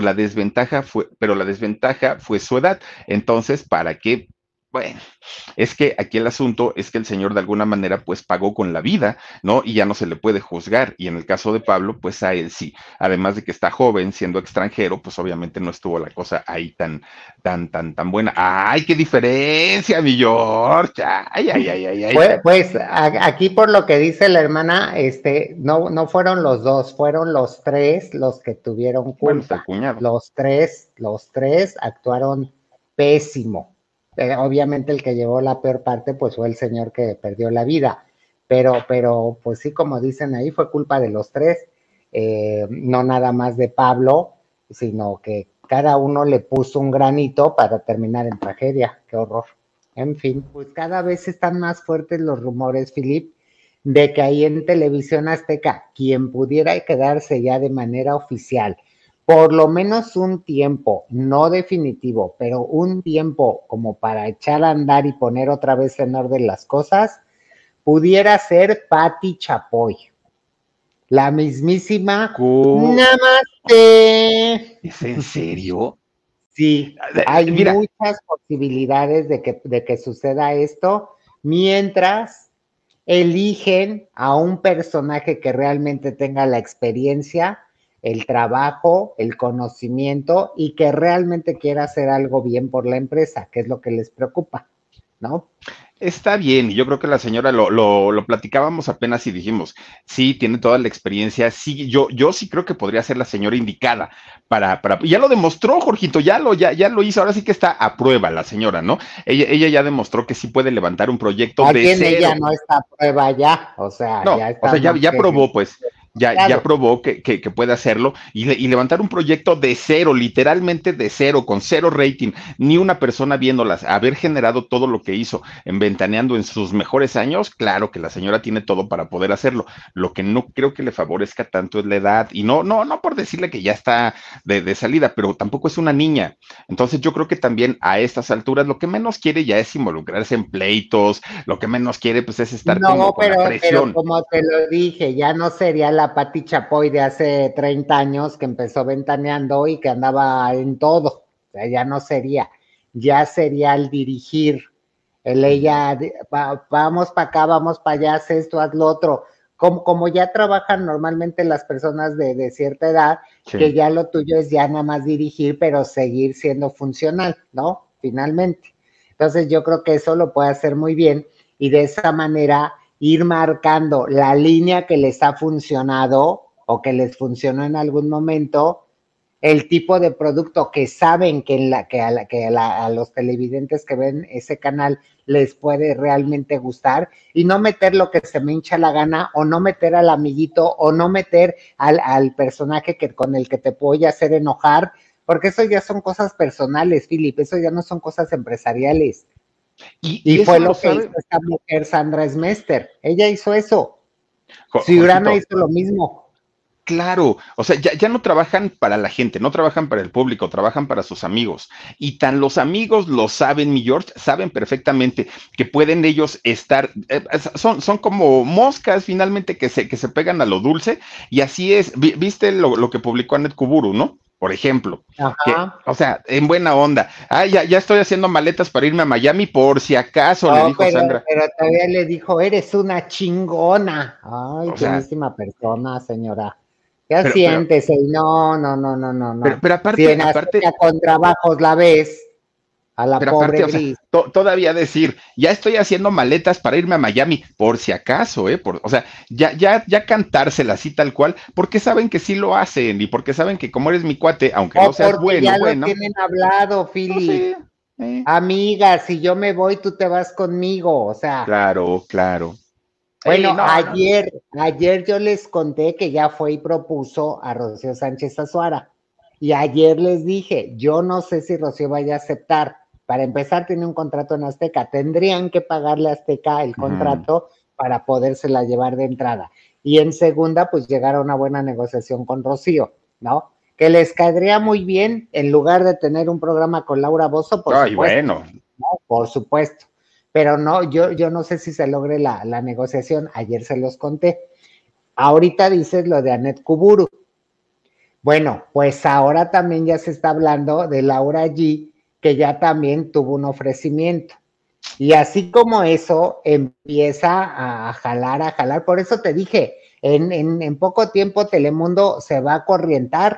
Pero la desventaja fue su edad. Entonces, ¿para qué? Bueno, es que aquí el asunto es que el señor de alguna manera pues pagó con la vida, ¿no? Y ya no se le puede juzgar. Y en el caso de Pablo, pues a él sí. Además de que está joven, siendo extranjero, pues obviamente no estuvo la cosa ahí tan buena. ¡Ay, qué diferencia, mi George! ¡Ay! Pues aquí por lo que dice la hermana, no fueron los dos, fueron los tres los que tuvieron culpa. Bueno, los tres actuaron pésimo. Obviamente el que llevó la peor parte pues fue el señor que perdió la vida, pero pues sí, como dicen ahí, fue culpa de los tres, no nada más de Pablo, sino que cada uno le puso un granito para terminar en tragedia. ¡Qué horror! En fin, pues cada vez están más fuertes los rumores, Philip, de que ahí en Televisión Azteca, quien pudiera quedarse ya de manera oficial por lo menos un tiempo, no definitivo, pero un tiempo como para echar a andar y poner otra vez en orden las cosas, pudiera ser Pati Chapoy. La mismísima Namaste. ¿Es en serio? Sí, hay muchas posibilidades de que suceda esto, mientras eligen a un personaje que realmente tenga la experiencia, el trabajo, el conocimiento y que realmente quiera hacer algo bien por la empresa, que es lo que les preocupa, ¿no? Está bien, y yo creo que la señora lo platicábamos apenas y dijimos, sí, tiene toda la experiencia, sí, yo sí creo que podría ser la señora indicada para ya lo demostró, Jorgito, ya lo hizo, ahora sí que está a prueba la señora, ¿no? Ella ya demostró que sí puede levantar un proyecto de cero. Ella no está a prueba ya, o sea, no, ya está. O sea, ya probó, pues. Ya probó que puede hacerlo y levantar un proyecto de cero, literalmente de cero, con cero rating, ni una persona viéndolas, haber generado todo lo que hizo en Ventaneando en sus mejores años. Claro que la señora tiene todo para poder hacerlo. Lo que no creo que le favorezca tanto es la edad, y no por decirle que ya está de salida, pero tampoco es una niña. Entonces yo creo que también a estas alturas lo que menos quiere ya es involucrarse en pleitos, lo que menos quiere pues es estar con la presión. Pero como te lo dije, ya no sería la Pati Chapoy de hace 30 años que empezó Ventaneando y que andaba en todo, o sea, ya no sería, ya sería el dirigir, ella, vamos para acá, vamos para allá, haz esto, haz lo otro, como ya trabajan normalmente las personas de cierta edad, sí, que ya lo tuyo es ya nada más dirigir, pero seguir siendo funcional, ¿no? Finalmente. Entonces yo creo que eso lo puede hacer muy bien y de esa manera ir marcando la línea que les ha funcionado o que les funcionó en algún momento el tipo de producto que saben a los televidentes que ven ese canal les puede realmente gustar, y no meter lo que se me hincha la gana, o no meter al amiguito, o no meter al personaje con el que te voy a hacer enojar, porque eso ya son cosas personales, Philip, eso ya no son cosas empresariales. Y fue lo que hizo esta mujer, Sandra Smester. Ella hizo eso. Ciurana hizo lo mismo. Claro, o sea, ya no trabajan para la gente, no trabajan para el público, trabajan para sus amigos. Y tan los amigos lo saben, mi George, saben perfectamente que pueden ellos estar, son como moscas finalmente que se pegan a lo dulce, y así es. ¿Viste lo que publicó Anet Kuburu, no? Por ejemplo, que, o sea, en buena onda. Ya estoy haciendo maletas para irme a Miami por si acaso, le dijo Sandra. Pero todavía le dijo, eres una chingona. Ay, buenísima persona, señora. Ya siéntese, no. Pero aparte, si en Azteca con trabajos la ves, a la pobre aparte, Gris. O sea, todavía decir, ya estoy haciendo maletas para irme a Miami, por si acaso, o sea, ya cantársela así tal cual, porque saben que sí lo hacen, y porque saben que como eres mi cuate, aunque no seas bueno, ya lo tienen hablado, Philip. Sí. Amiga, si yo me voy, tú te vas conmigo, o sea. Claro. Bueno, ayer yo les conté que ya fue y propuso a Rocío Sánchez Azuara. Y ayer les dije, yo no sé si Rocío vaya a aceptar. Para empezar, tiene un contrato en Azteca. Tendrían que pagarle a Azteca el contrato para podérsela llevar de entrada. Y en segunda, pues llegar a una buena negociación con Rocío, ¿no? Que les caería muy bien en lugar de tener un programa con Laura Bozzo, por supuesto. Bueno. ¿No? Por supuesto. Pero no, yo no sé si se logre la negociación. Ayer se los conté. Ahorita dices lo de Anet Kuburu. Bueno, pues ahora también ya se está hablando de Laura G, que ya también tuvo un ofrecimiento. Y así como eso, empieza a jalar. Por eso te dije, en poco tiempo Telemundo se va a corrientar.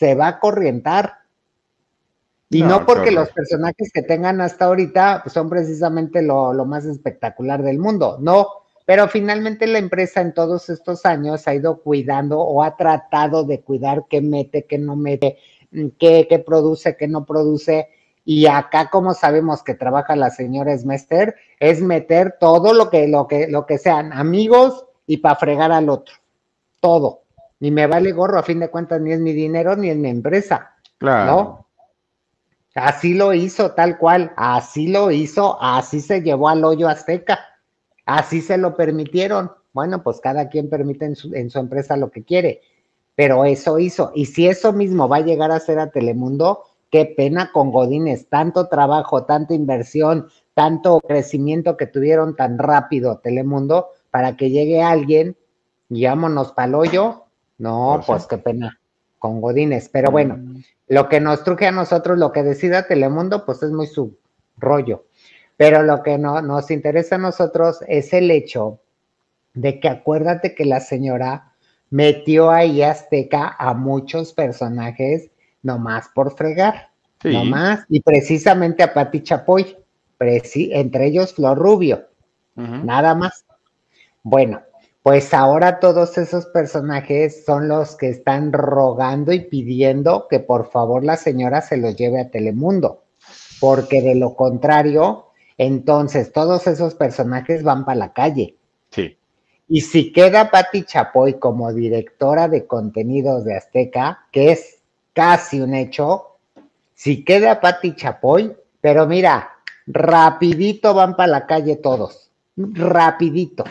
Y no porque los personajes que tengan hasta ahorita pues, son precisamente lo más espectacular del mundo, no, pero finalmente la empresa en todos estos años ha ido cuidando o ha tratado de cuidar qué mete, qué no mete, qué produce, qué no produce, y acá como sabemos que trabaja la señora Smester, es meter todo lo que sean amigos y para fregar al otro, todo, ni me vale gorro, a fin de cuentas ni es mi dinero ni es mi empresa, claro. ¿no? Así lo hizo, tal cual, así lo hizo, así se llevó al hoyo Azteca, así se lo permitieron. Bueno, pues cada quien permite en su empresa lo que quiere, pero eso hizo. Y si eso mismo va a llegar a ser a Telemundo, qué pena con Godínez, tanto trabajo, tanta inversión, tanto crecimiento que tuvieron tan rápido Telemundo, para que llegue alguien y vámonos pa'l hoyo. No, pues qué pena con Godínez, pero bueno. Lo que nos truje a nosotros, lo que decida Telemundo, pues es muy su rollo. Pero lo que nos interesa a nosotros es el hecho de que acuérdate que la señora metió ahí a Azteca a muchos personajes nomás por fregar. Sí. Nomás. Y precisamente a Pati Chapoy, entre ellos Flor Rubio. Nada más. Bueno. Pues ahora todos esos personajes son los que están rogando y pidiendo que por favor la señora se los lleve a Telemundo, porque de lo contrario, entonces todos esos personajes van para la calle. Sí. Y si queda Pati Chapoy como directora de contenidos de Azteca, que es casi un hecho, si queda Pati Chapoy, pero mira, rapidito van para la calle todos, rapidito.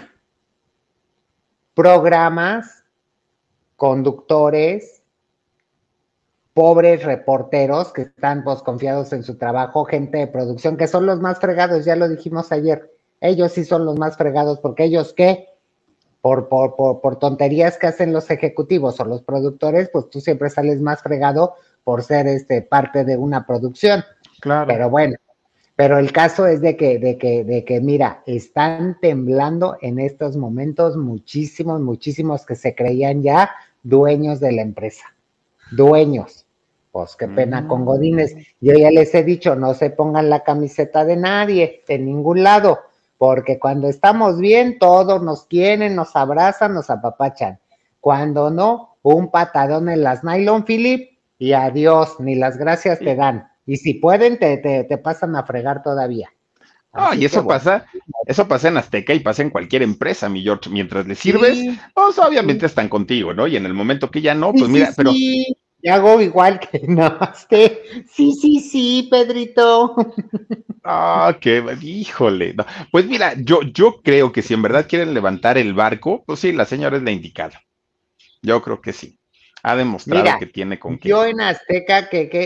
Programas, conductores, pobres reporteros que están pues confiados en su trabajo, gente de producción, que son los más fregados, ya lo dijimos ayer, ellos sí son los más fregados, porque ellos ¿qué? Por tonterías que hacen los ejecutivos o los productores, pues tú siempre sales más fregado por ser parte de una producción. Claro. Pero bueno. Pero el caso es de que, mira, están temblando en estos momentos muchísimos que se creían ya dueños de la empresa. Dueños. Pues qué pena con Godínez. Yo ya les he dicho, no se pongan la camiseta de nadie, de ningún lado, porque cuando estamos bien, todos nos quieren, nos abrazan, nos apapachan. Cuando no, un patadón en las nylon, Philip, y adiós, ni las gracias te dan. Y si pueden, te pasan a fregar todavía. No, y eso pasa en Azteca y pasa en cualquier empresa, mi George. Mientras les sirves, pues obviamente están contigo, ¿no? Y en el momento que ya no, pues mira, pero. Sí, y hago igual que Namaste. Sí, Pedrito. Ah, híjole. No. Pues mira, yo creo que si en verdad quieren levantar el barco, pues sí, la señora es la indicada. Yo creo que sí. Ha demostrado que tiene con qué. Yo en Azteca,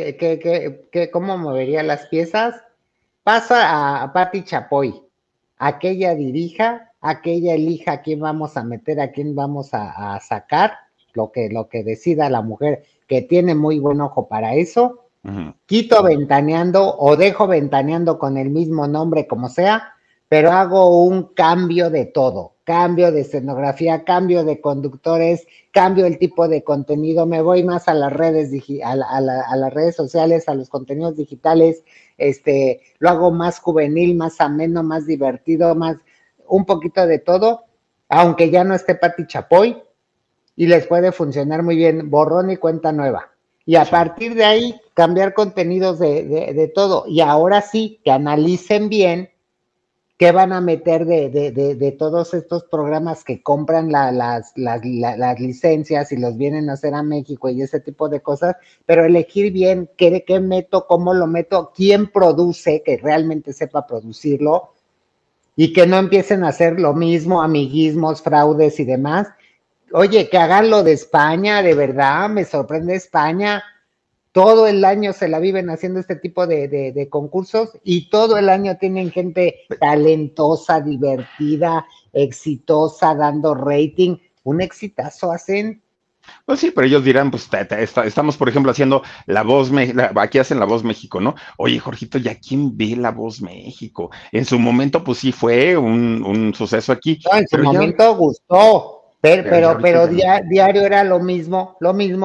¿cómo movería las piezas? Pasa a Pati Chapoy, a que ella dirija, a que ella elija a quién vamos a meter, a quién vamos a sacar, lo que decida la mujer, que tiene muy buen ojo para eso. Quito Ventaneando o dejo Ventaneando con el mismo nombre, como sea, pero hago un cambio de todo, cambio de escenografía, cambio de conductores, cambio el tipo de contenido, me voy más a las redes, a las redes sociales, a los contenidos digitales, lo hago más juvenil, más ameno, más divertido, más un poquito de todo, aunque ya no esté Pati Chapoy, y les puede funcionar muy bien, borrón y cuenta nueva. Y a partir de ahí, cambiar contenidos de todo. Y ahora sí, que analicen bien qué van a meter de todos estos programas que compran las licencias y los vienen a hacer a México y ese tipo de cosas, pero elegir bien qué meto, cómo lo meto, quién produce, que realmente sepa producirlo, y que no empiecen a hacer lo mismo, amiguismos, fraudes y demás. Oye, que hagan lo de España, de verdad, me sorprende España. Todo el año se la viven haciendo este tipo de concursos y todo el año tienen gente talentosa, divertida, exitosa, dando rating. Un exitazo hacen. Pues sí, pero ellos dirán, pues estamos, por ejemplo, haciendo La Voz México, aquí hacen La Voz México, ¿no? Oye, Jorgito, ¿ya quién ve La Voz México? En su momento, pues sí fue un suceso aquí. No, en su momento gustó. Pero diario era lo mismo.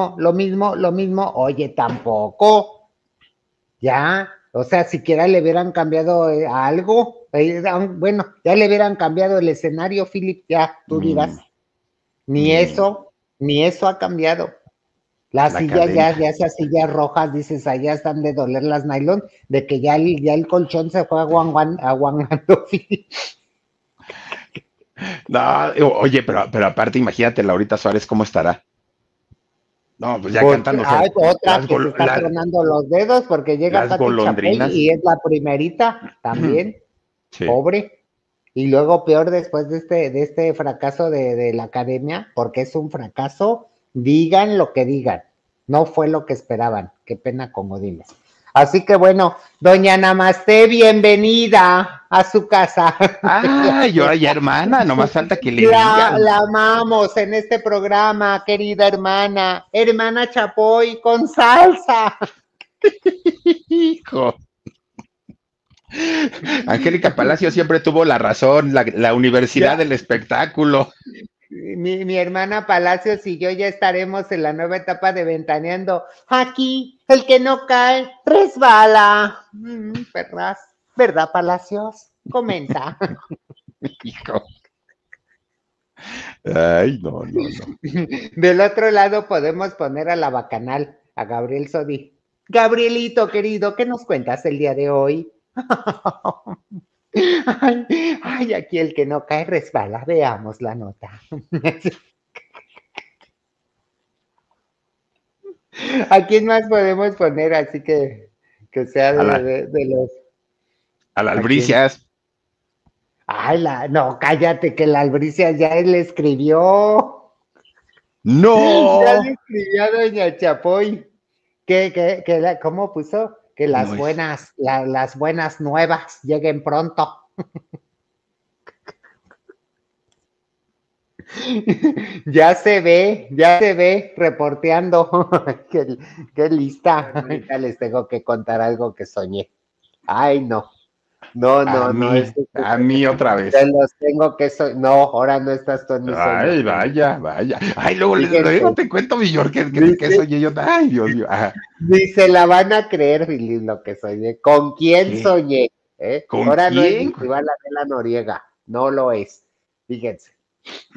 Oye, tampoco. Ya, o sea, siquiera le hubieran cambiado algo. Bueno, ya le hubieran cambiado el escenario, Philip, ya, tú dirás. Ni eso ha cambiado. Las sillas, ya esas sillas rojas, dices, allá están de doler las nylon, de que ya el colchón se fue aguangando, Philip. No, oye, pero aparte, imagínate, Laurita Suárez, ¿cómo estará? No, pues ya cantando. Hay otra que se está tronando los dedos porque llega Pati Chapoy y es la primerita también, pobre. Y luego peor después de este fracaso de la academia, porque es un fracaso, digan lo que digan. No fue lo que esperaban. Qué pena comodines. Así que bueno, doña Namaste, bienvenida a su casa. Ay, ahora ya hermana, nomás falta que le digan. La amamos en este programa, querida hermana Chapoy con salsa. Hijo. Angélica Palacio siempre tuvo la razón, la Universidad del Espectáculo. Mi hermana Palacios y yo ya estaremos en la nueva etapa de Ventaneando. Aquí, el que no cae, resbala. Perras, ¿verdad, Palacios? Comenta. Hijo. Ay, no. Del otro lado podemos poner a la bacanal, a Gabriel Sodi. Gabrielito, querido, ¿qué nos cuentas el día de hoy? Ay, aquí el que no cae resbala. Veamos la nota. ¿A quién más podemos poner? Así que sea de los... A la Albricias. Ay, no, cállate, que la Albricias ya le escribió. ¡No! Ya le escribió a doña Chapoy. ¿Cómo puso? Que las buenas nuevas lleguen pronto. Ya se ve reporteando. Qué lista. Ahorita les tengo que contar algo que soñé. Ay, no. A mí otra vez. Te los tengo que no, ahora no estás tú en mi sueño. Ay, vaya. Ay, luego te cuento, mi York, que soñé yo. Ay, Dios mío. Ni se la van a creer, Filipe, lo que soñé. ¿Con quién soñé? Ahora quién? No es igual a la Noriega, no lo es. Fíjense.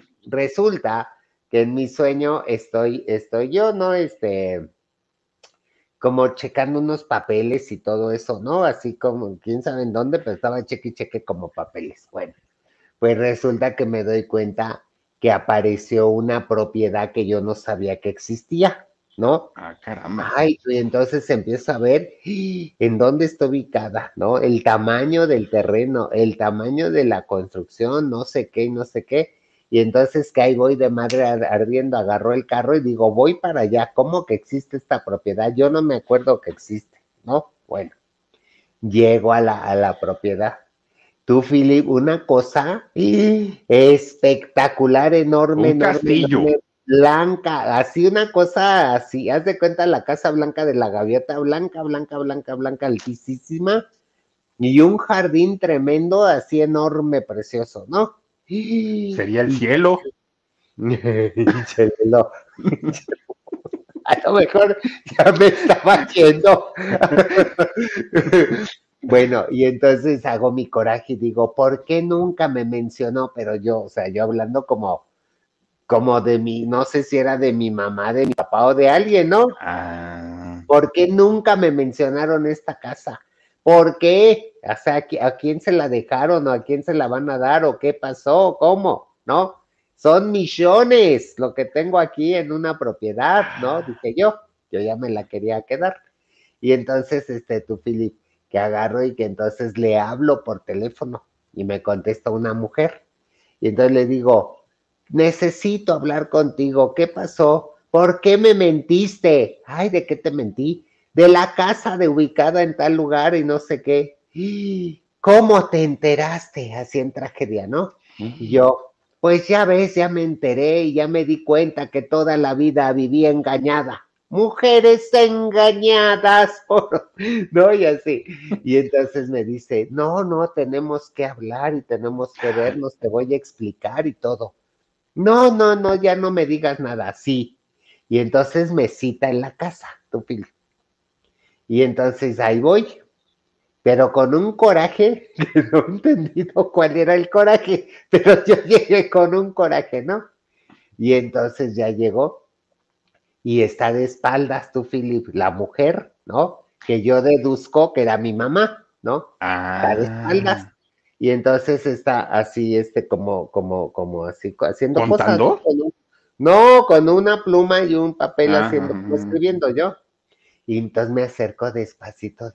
Resulta que en mi sueño estoy yo, ¿no? como checando unos papeles y todo eso, ¿no? Así como, quién sabe en dónde, pero estaba cheque y cheque como papeles. Bueno, pues resulta que me doy cuenta que apareció una propiedad que yo no sabía que existía, ¿no? Ah, caramba. Ay, y entonces empiezo a ver en dónde está ubicada, ¿no? El tamaño del terreno, el tamaño de la construcción, no sé qué y no sé qué. Y entonces que ahí voy de madre ardiendo, agarró el carro y digo, voy para allá, ¿cómo que existe esta propiedad? Yo no me acuerdo que existe, ¿no? Bueno, llego a la propiedad. Tú, Philip, una cosa espectacular, enorme, Un castillo. enorme, blanca, así una cosa así, haz de cuenta la Casa Blanca de la Gaviota, blanca, blanca, blanca, blanca, altísima, y un jardín tremendo, así enorme, precioso, ¿no? Sería el cielo. Cielo. A lo mejor ya me estaba yendo. Bueno, y entonces hago mi coraje y digo, ¿por qué nunca me mencionó? Pero yo, o sea, yo hablando como de mi, no sé si era de mi mamá, de mi papá o de alguien, ¿no? ¿Por qué nunca me mencionaron esta casa? ¿Por qué? O sea, ¿a quién se la dejaron o a quién se la van a dar o qué pasó? ¿Cómo? ¿No? Son millones lo que tengo aquí en una propiedad, ¿no? Dije yo ya me la quería quedar. Y entonces, tú, Philip, que agarro y que entonces le hablo por teléfono y me contesta una mujer. Y entonces le digo, necesito hablar contigo, ¿qué pasó? ¿Por qué me mentiste? Ay, ¿de qué te mentí? De la casa ubicada en tal lugar y no sé qué. ¿Cómo te enteraste? Así en tragedia, ¿no? Y yo, pues ya ves, ya me enteré y ya me di cuenta que toda la vida viví engañada. Mujeres engañadas, ¿no? Y así. Y entonces me dice, no, tenemos que hablar y tenemos que vernos, te voy a explicar y todo. No, ya no me digas nada, sí. Y entonces me cita en la casa, tu Phil. Y entonces ahí voy, pero con un coraje, que no he entendido cuál era el coraje, pero yo llegué con un coraje, ¿no? Y entonces ya llegó y está de espaldas tú, Philip, la mujer, ¿no? Que yo deduzco que era mi mamá, ¿no? Está de espaldas. Y entonces está así, como así, haciendo ¿Contando? cosas. No, con una pluma y un papel haciendo, escribiendo yo. Y entonces me acerco despacito,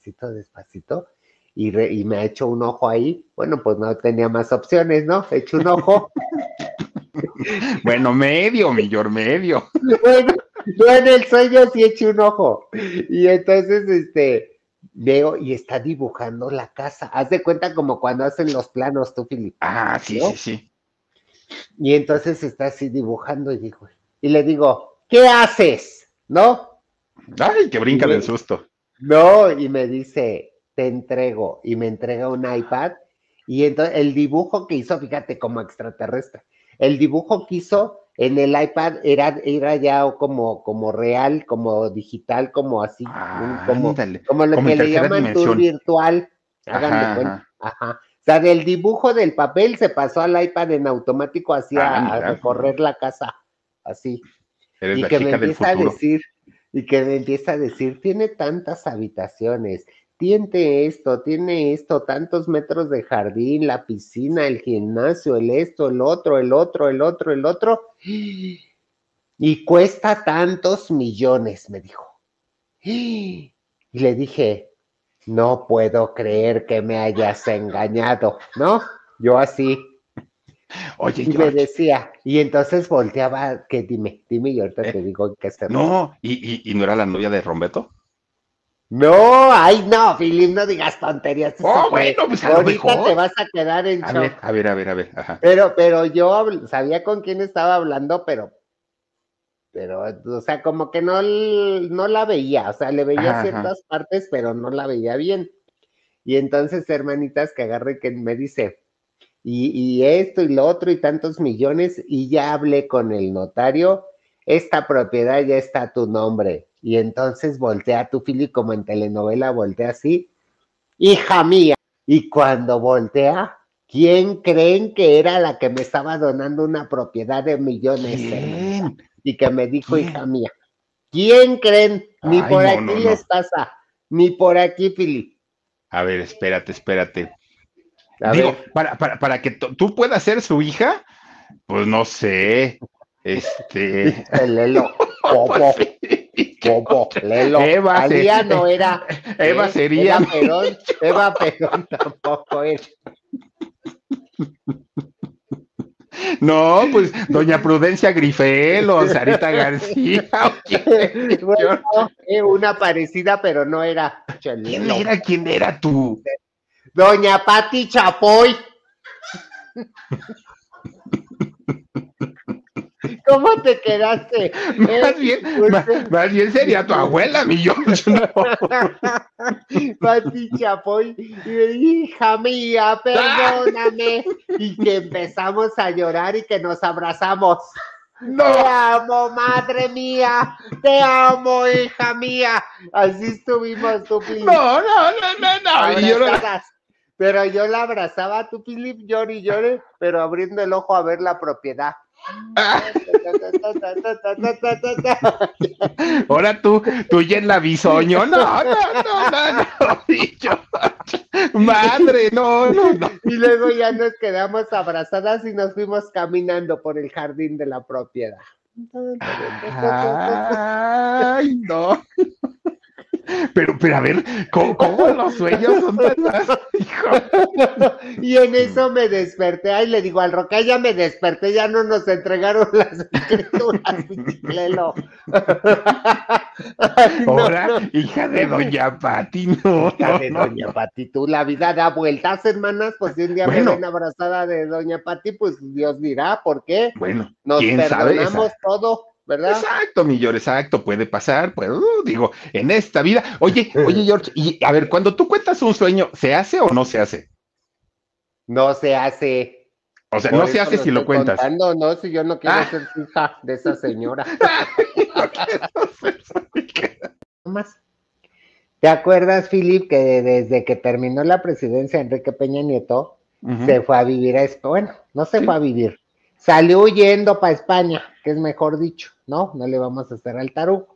y me ha hecho un ojo ahí. Bueno, pues no tenía más opciones, ¿no? He hecho un ojo. Bueno, medio. Bueno, yo en el sueño sí eché un ojo. Y entonces, veo y está dibujando la casa. Haz de cuenta como cuando hacen los planos, tú, Philip. Ah, sí, ¿no? Sí. Y entonces está así dibujando y le digo, ¿qué haces? ¿No? Ay, que brinca del susto. No, y me dice, te entrego. Y me entrega un iPad. Y entonces el dibujo que hizo, fíjate, como extraterrestre. El dibujo que hizo en el iPad era ya como real, como digital, como así, como lo que le llaman tour virtual. Hagan de cuenta. Ajá. O sea, del dibujo del papel se pasó al iPad en automático así a recorrer la casa, así. Eres y la que chica me empieza del futuro. a decir, tiene tantas habitaciones, tiene esto, tantos metros de jardín, la piscina, el gimnasio, el esto, el otro, y cuesta tantos millones, me dijo. Y le dije, no puedo creer que me hayas engañado, ¿no? Yo así. Oye, y me decía, y entonces volteaba, que dime, y ahorita te digo qué hacer. No, ¿y no era la novia de Rombeto? No, ay, no, Philip, no digas tonterías. Bueno, pues a lo ahorita mejor te vas a quedar en shock. A ver. Ajá. Pero yo sabía con quién estaba hablando, pero, o sea, como que no la veía, o sea, le veía ciertas partes, pero no la veía bien. Y entonces, hermanitas, que agarre que me dice, y esto y lo otro y tantos millones, y ya hablé con el notario, esta propiedad ya está a tu nombre. Y entonces voltea tú, Philip, como en telenovela, voltea así, hija mía. Y cuando voltea, ¿quién creen que era la que me estaba donando una propiedad de millones? Y que me dijo, hija mía. ¿Quién creen? Ni Ay, por no, aquí no, les no. pasa. Ni por aquí, Philip. A ver, espérate. A Digo, ver. para que tú puedas ser su hija, pues no sé. Lelo, Bobo, Bobo, Lelo. Eva, Talía no era. Eva sería. Eva Perón tampoco era. No, pues doña Prudencia Grifel o Sarita García. Bueno, una parecida, pero no era. ¿Quién era tú? Doña Pati Chapoy. ¿Cómo te quedaste? Más bien sería tu abuela, mi George. No. Pati Chapoy, hija mía, perdóname. Y que empezamos a llorar y que nos abrazamos. No. Te amo, madre mía. Te amo, hija mía. Así estuvimos, tú, Philip. No. Pero yo la abrazaba, tú, Philip, llore, pero abriendo el ojo a ver la propiedad. Ahora tú ya en la bisoño. No. Madre, no. Y luego ya nos quedamos abrazadas y nos fuimos caminando por el jardín de la propiedad. Ay, no. Pero a ver, ¿cómo los sueños son tan Y en eso me desperté, ay, le digo al Roca, ya me desperté, ya no nos entregaron las escrituras, Lelo. Ahora, hija de doña Pati, no. Hija de doña Pati, tú, la vida da vueltas, hermanas, pues si un día me ven abrazada de doña Pati, pues Dios dirá, ¿por qué? Bueno, nos ¿quién perdonamos sabe? todo. ¿Verdad? Exacto, mi George, exacto, puede pasar, pues, digo, en esta vida. Oye, George, y a ver, cuando tú cuentas un sueño, ¿se hace o no se hace? No se hace. O sea, no se hace si lo cuentas. Contando, no, si yo no quiero ser hija de esa señora. ¿Te acuerdas, Philip, que desde que terminó la presidencia de Enrique Peña Nieto, se fue a vivir a España? Bueno, no se fue a vivir. Salió huyendo para España, que es mejor dicho, ¿no? No le vamos a hacer al tarugo.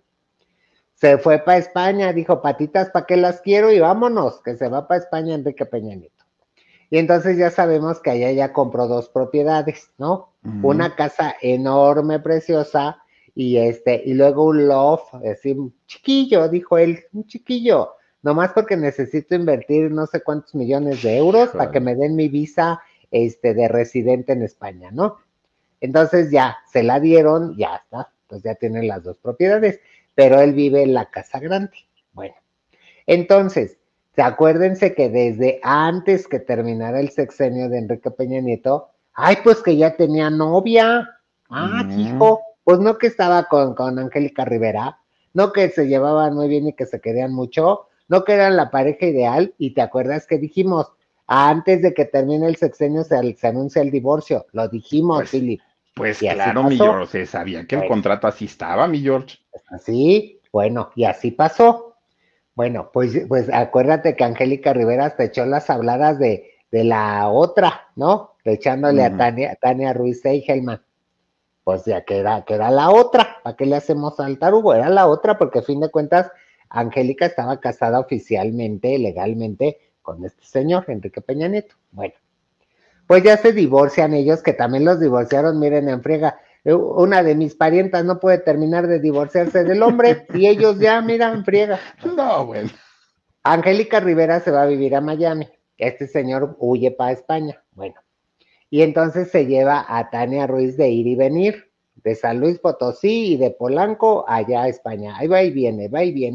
Se fue para España, dijo, patitas, ¿para qué las quiero? Y vámonos, que se va para España Enrique Peña Nieto. Y entonces ya sabemos que allá ya compró 2 propiedades, ¿no? Una casa enorme, preciosa, y luego un loft, así, un chiquillo, dijo él, un chiquillo, nomás porque necesito invertir no sé cuántos millones de euros para que me den mi visa, de residente en España, ¿no? Entonces ya, se la dieron, ya está, pues ya tienen las 2 propiedades, pero él vive en la casa grande. Bueno, entonces, acuérdense que desde antes que terminara el sexenio de Enrique Peña Nieto, ay, pues que ya tenía novia, hijo, pues no que estaba con Angélica Rivera, no que se llevaban muy bien y que se querían mucho, no que eran la pareja ideal, y te acuerdas que dijimos, antes de que termine el sexenio se anuncia el divorcio. Lo dijimos, pues, Philip. Pues claro, mi George, se sabía que el contrato así estaba, mi George. Así, bueno, y así pasó. Bueno, pues acuérdate que Angélica Rivera hasta echó las habladas de la otra, ¿no? Echándole a Tania Ruiz Seigelman. Pues ya que era la otra. ¿Para qué le hacemos al tarugo? Era la otra, porque a fin de cuentas, Angélica estaba casada oficialmente, legalmente, con este señor, Enrique Peña Nieto. Bueno, pues ya se divorcian ellos, que también los divorciaron, miren, en friega. Una de mis parientas no puede terminar de divorciarse del hombre, y ellos ya, mira, en friega. No, bueno. Angélica Rivera se va a vivir a Miami, este señor huye para España. Bueno, y entonces se lleva a Tania Ruiz de ir y venir, de San Luis Potosí y de Polanco allá a España. Ahí va y viene,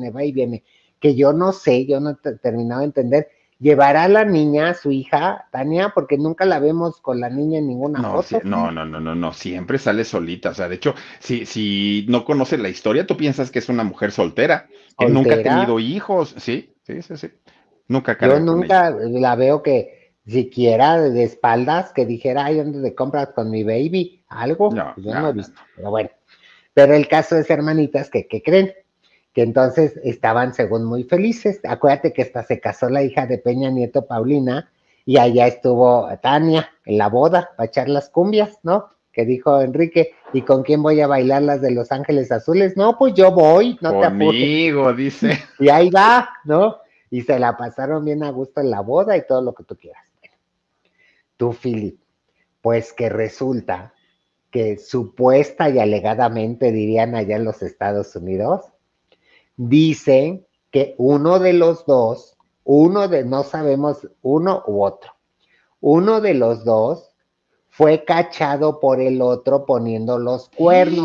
que yo no sé, yo no he terminado de entender. ¿Llevará a la niña, a su hija, Tania? Porque nunca la vemos con la niña en ninguna foto. Sí, no, siempre sale solita. O sea, de hecho, si no conoces la historia, tú piensas que es una mujer soltera, que nunca ha tenido hijos. Sí. Nunca yo nunca la veo que siquiera de espaldas, que dijera, ay, ¿dónde te compras con mi baby? Algo, yo no he visto. Pero bueno, pero el caso es, hermanitas, que ¿qué creen? Que entonces estaban según muy felices. Acuérdate que hasta se casó la hija de Peña Nieto, Paulina, y allá estuvo Tania en la boda para echar las cumbias, ¿no? Que dijo Enrique, ¿Y con quién voy a bailar las de Los Ángeles Azules? No, pues yo voy, no te apures. Conmigo, dice. Y ahí va, ¿no? Y se la pasaron bien a gusto en la boda y todo lo que tú quieras. Tú, Philip, pues que resulta que supuesta y alegadamente, dirían allá en los Estados Unidos, dicen que uno de los dos, no sabemos uno u otro, uno de los dos fue cachado por el otro poniendo los cuernos,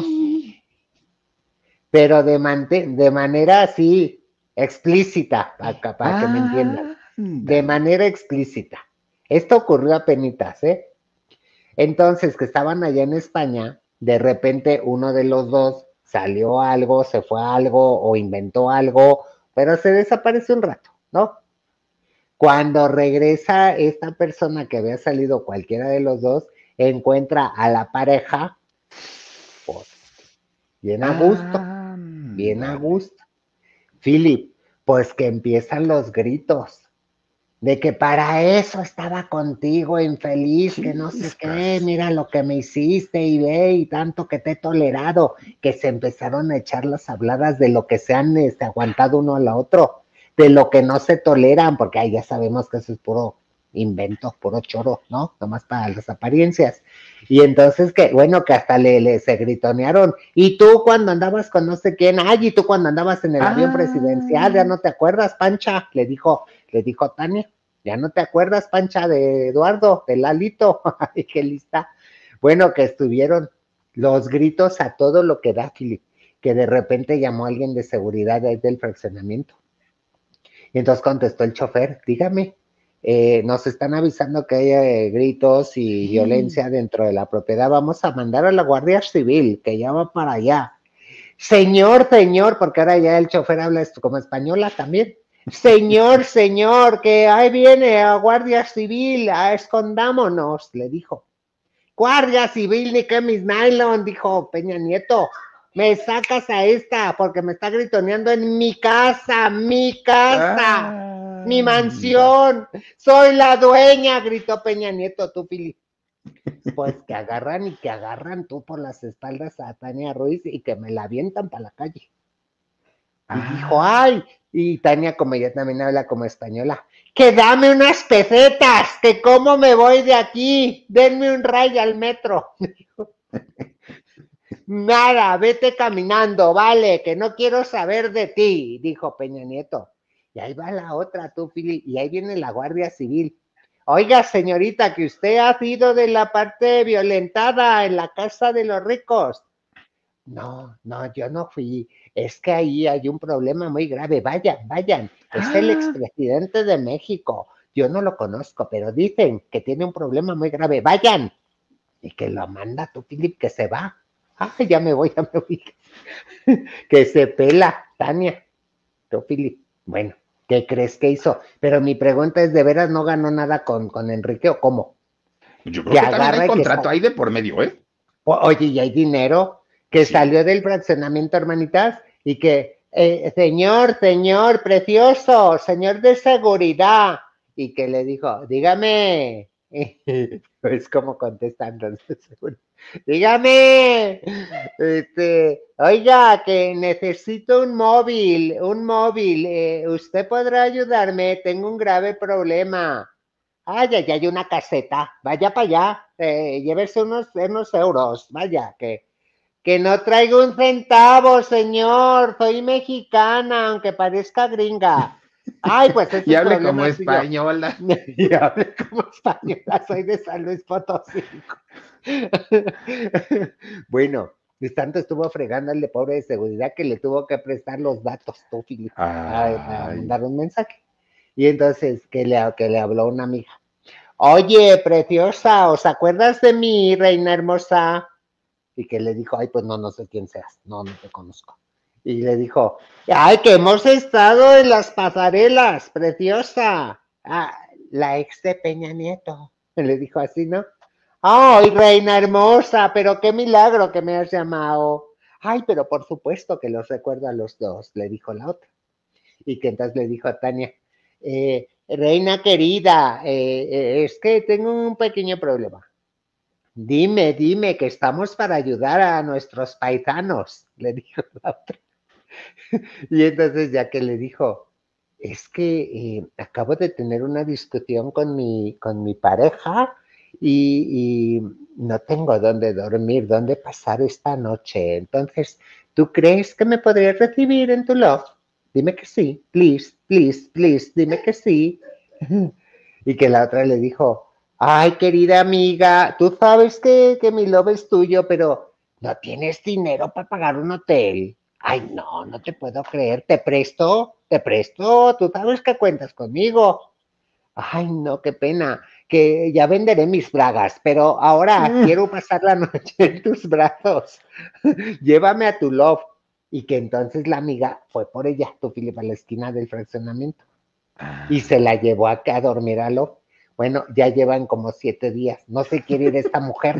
pero de manera así explícita, para que me entiendan, de manera explícita. Esto ocurrió apenitas, ¿eh? Entonces, que estaban allá en España, de repente uno de los dos salió algo, se fue a algo o inventó algo, pero se desapareció un rato, ¿no? Cuando regresa esta persona que había salido cualquiera de los dos, encuentra a la pareja, pues, bien a gusto, bien a gusto. Philip, pues que empiezan los gritos de que para eso estaba contigo, infeliz, que no sé qué, mira lo que me hiciste y ve y tanto que te he tolerado, que se empezaron a echar las habladas de lo que se han aguantado uno al otro, de lo que no se toleran, porque ahí ya sabemos que eso es puro invento, puro choro, ¿no? Nomás para las apariencias. Y entonces que, bueno, que hasta se gritonearon. Y tú cuando andabas con no sé quién, ay, y tú cuando andabas en el avión presidencial, ya no te acuerdas, Pancha, le dijo Tania, ya no te acuerdas, Pancha, de Eduardo, de Lalito, ay, qué lista. Bueno, que estuvieron los gritos a todo lo que da, Philip, que de repente llamó a alguien de seguridad del fraccionamiento. Y entonces contestó el chofer, dígame, nos están avisando que hay gritos y violencia dentro de la propiedad, vamos a mandar a la Guardia Civil, que ya va para allá. Señor, porque ahora ya el chofer habla esto como española también. Señor, que ahí viene a Guardia Civil, escondámonos, le dijo. Guardia Civil, ni que mis nylon, dijo Peña Nieto. Me sacas a esta porque me está gritoneando en mi casa, mi mansión. Soy la dueña, gritó Peña Nieto, tú, Philip. Pues que agarran tú por las espaldas a Tania Ruiz y que me la avientan para la calle. Y dijo, ay, y Tania, como ella también habla como española, que dame unas pesetas, que cómo me voy de aquí, denme un ray al metro. Nada, vete caminando, vale, que no quiero saber de ti, dijo Peña Nieto. Y ahí va la otra, tú, Philip, y ahí viene la Guardia Civil. Oiga, señorita, que usted ha sido de la parte violentada en la casa de los ricos. No, yo no fui. Es que ahí hay un problema muy grave. Vayan. Es el expresidente de México. Yo no lo conozco, pero dicen que tiene un problema muy grave. Vayan. Y que lo manda tú, Philip, que se va. Ay, ya me voy. Que se pela, Tania. Tú, Philip. Bueno, ¿qué crees que hizo? Pero mi pregunta es, ¿de veras no ganó nada con Enrique o cómo? Yo creo que también hay contrato ahí de por medio, ¿eh? Oye, ¿y hay dinero? Que salió del fraccionamiento, hermanitas, y que, señor, precioso, señor de seguridad, y que le dijo, dígame, es como contestando, dígame, oiga, que necesito un móvil, usted podrá ayudarme, tengo un grave problema. Ay, ya hay una caseta, vaya para allá, llévese unos euros, vaya, que no traigo un centavo, señor, soy mexicana, aunque parezca gringa. Ay, pues es y hable como española. Y hable como española, soy de San Luis Potosí. Bueno, tanto estuvo fregando al de pobre de seguridad que le tuvo que prestar los datos, tú, Philip, a mandar un mensaje. Y entonces, que le habló una amiga. Oye, preciosa, ¿os acuerdas de mi reina hermosa? Y que le dijo, ay, pues no sé quién seas, no te conozco. Y le dijo, ay, que hemos estado en las pasarelas, preciosa. La ex de Peña Nieto. Le dijo así, ¿no? Ay, reina hermosa, pero qué milagro que me has llamado. Ay, pero por supuesto que los recuerdo a los dos, le dijo la otra. Y que entonces le dijo a Tania, reina querida, es que tengo un pequeño problema. Dime, que estamos para ayudar a nuestros paisanos, le dijo la otra. Y entonces ya que le dijo, es que acabo de tener una discusión con mi pareja y no tengo dónde dormir, dónde pasar esta noche. Entonces, ¿tú crees que me podrías recibir en tu loft? Dime que sí, please, please, please, dime que sí. Y que la otra le dijo, ay, querida amiga, tú sabes que mi loft es tuyo, pero no tienes dinero para pagar un hotel. Ay, no te puedo creer, te presto, tú sabes que cuentas conmigo. Ay, no, qué pena, que ya venderé mis bragas, pero ahora quiero pasar la noche en tus brazos. Llévame a tu loft. Y que entonces la amiga fue por ella, tu Filipa, a la esquina del fraccionamiento. Y se la llevó a dormir al loft. Bueno, ya llevan como 7 días. No se quiere ir esta mujer.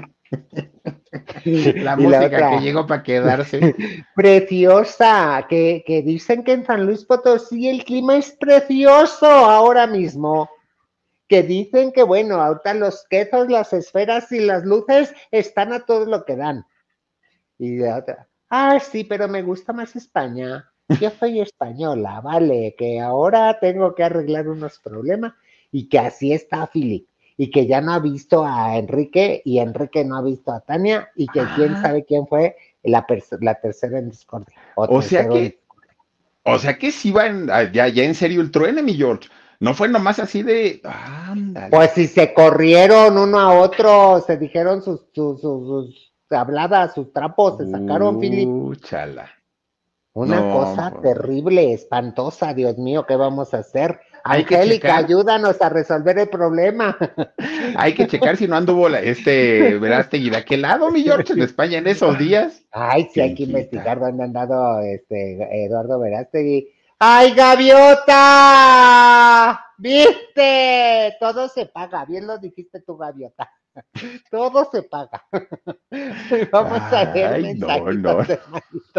La música otra, que llegó para quedarse. Preciosa, que dicen que en San Luis Potosí el clima es precioso ahora mismo. Que dicen que, bueno, ahorita los quesos, las esferas y las luces están a todo lo que dan. Y la otra, sí, pero me gusta más España. Yo soy española, vale, que ahora tengo que arreglar unos problemas y que así está Philip. Y que ya no ha visto a Enrique y Enrique no ha visto a Tania y que quién sabe quién fue la tercera en discordia. O sea que sí va ya en serio el truene, mi George. No fue nomás así de... Ándale. Pues si se corrieron uno a otro, se dijeron sus habladas, sus trapos, se sacaron, Philip. Chala. Una cosa terrible, espantosa, Dios mío, ¿qué vamos a hacer? Angélica, ayúdanos a resolver el problema. Hay que checar si no anduvo Verástegui de aquel lado, mi George, en España en esos días. Ay, sí, hay que investigar dónde ha andado Eduardo Verástegui. ¡Ay, gaviota! ¿Viste? Todo se paga, bien lo dijiste tú, gaviota. Todo se paga. Vamos a ver mensajitos de manitos.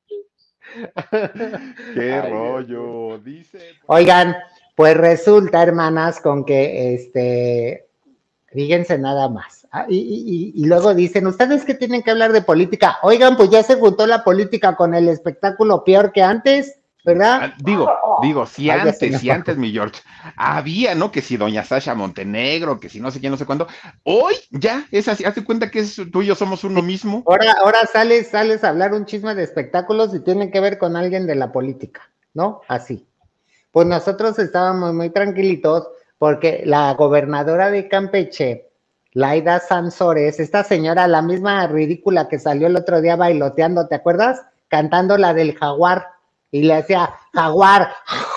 Qué rollo, dice. Oigan, pues resulta, hermanas, con que fíjense nada más. Y luego dicen, ¿ustedes qué tienen que hablar de política? Oigan, pues ya se juntó la política con el espectáculo peor que antes, ¿verdad? Digo, si antes, mi George, había, ¿no? Que si doña Sasha Montenegro, que si no sé quién, no sé cuándo. Hoy ya es así, hazte cuenta que tú y yo somos uno mismo. Ahora sales a hablar un chisme de espectáculos y tienen que ver con alguien de la política, ¿no? Así. Pues nosotros estábamos muy tranquilitos porque la gobernadora de Campeche, Laida Sansores, esta señora, la misma ridícula que salió el otro día bailoteando, ¿te acuerdas? Cantando la del jaguar. Y le hacía, jaguar.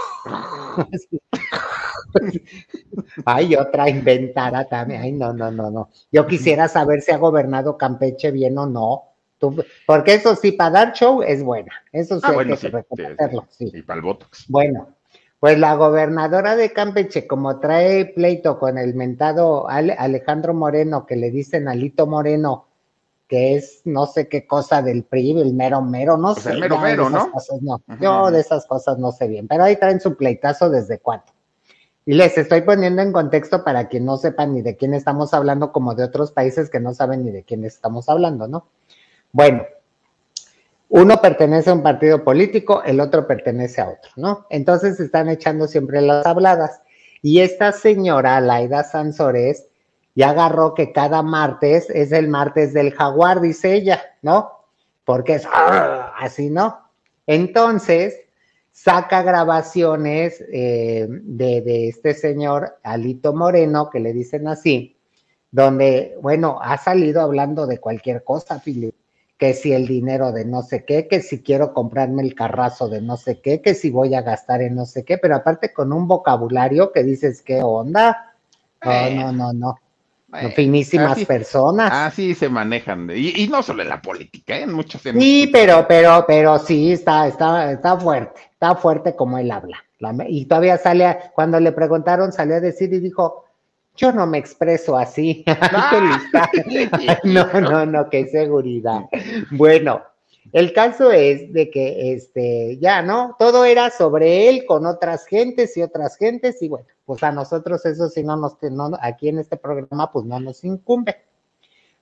Ay, otra inventada también. Ay, no. Yo quisiera saber si ha gobernado Campeche bien o no. Porque eso sí, para dar show es buena. Eso sí hay que reconocerlo. Sí. Y para el Botox. Bueno, pues la gobernadora de Campeche, como trae pleito con el mentado Alejandro Moreno, que le dicen Alito Moreno, que es no sé qué cosa del PRI, el mero, no sé. El mero, ¿no? No. Yo de esas cosas no sé bien, pero ahí traen su pleitazo desde cuándo. Y les estoy poniendo en contexto para quien no sepa ni de quién estamos hablando, como de otros países que no saben ni de quién estamos hablando, ¿no? Bueno, uno pertenece a un partido político, el otro pertenece a otro, ¿no? Entonces se están echando siempre las habladas. Y esta señora, Laida Sansores, ya agarró que cada martes es el martes del jaguar, dice ella, ¿no? Porque es así, ¿no? Entonces, saca grabaciones de este señor Alito Moreno, que le dicen así, donde, bueno, ha salido hablando de cualquier cosa, Philip, que si el dinero de no sé qué, que si quiero comprarme el carrazo de no sé qué, que si voy a gastar en no sé qué, pero aparte con un vocabulario que dices, ¿qué onda? No. Bueno, finísimas personas. Así se manejan. Y no solo en la política, en muchos. Sí, pero sí, está fuerte como él habla. Y todavía cuando le preguntaron, salió a decir y dijo, yo no me expreso así. ¡Qué lista! No, qué seguridad. Bueno, el caso es de que ya, ¿no? Todo era sobre él con otras gentes, y bueno, pues a nosotros eso sí aquí en este programa, pues no nos incumbe.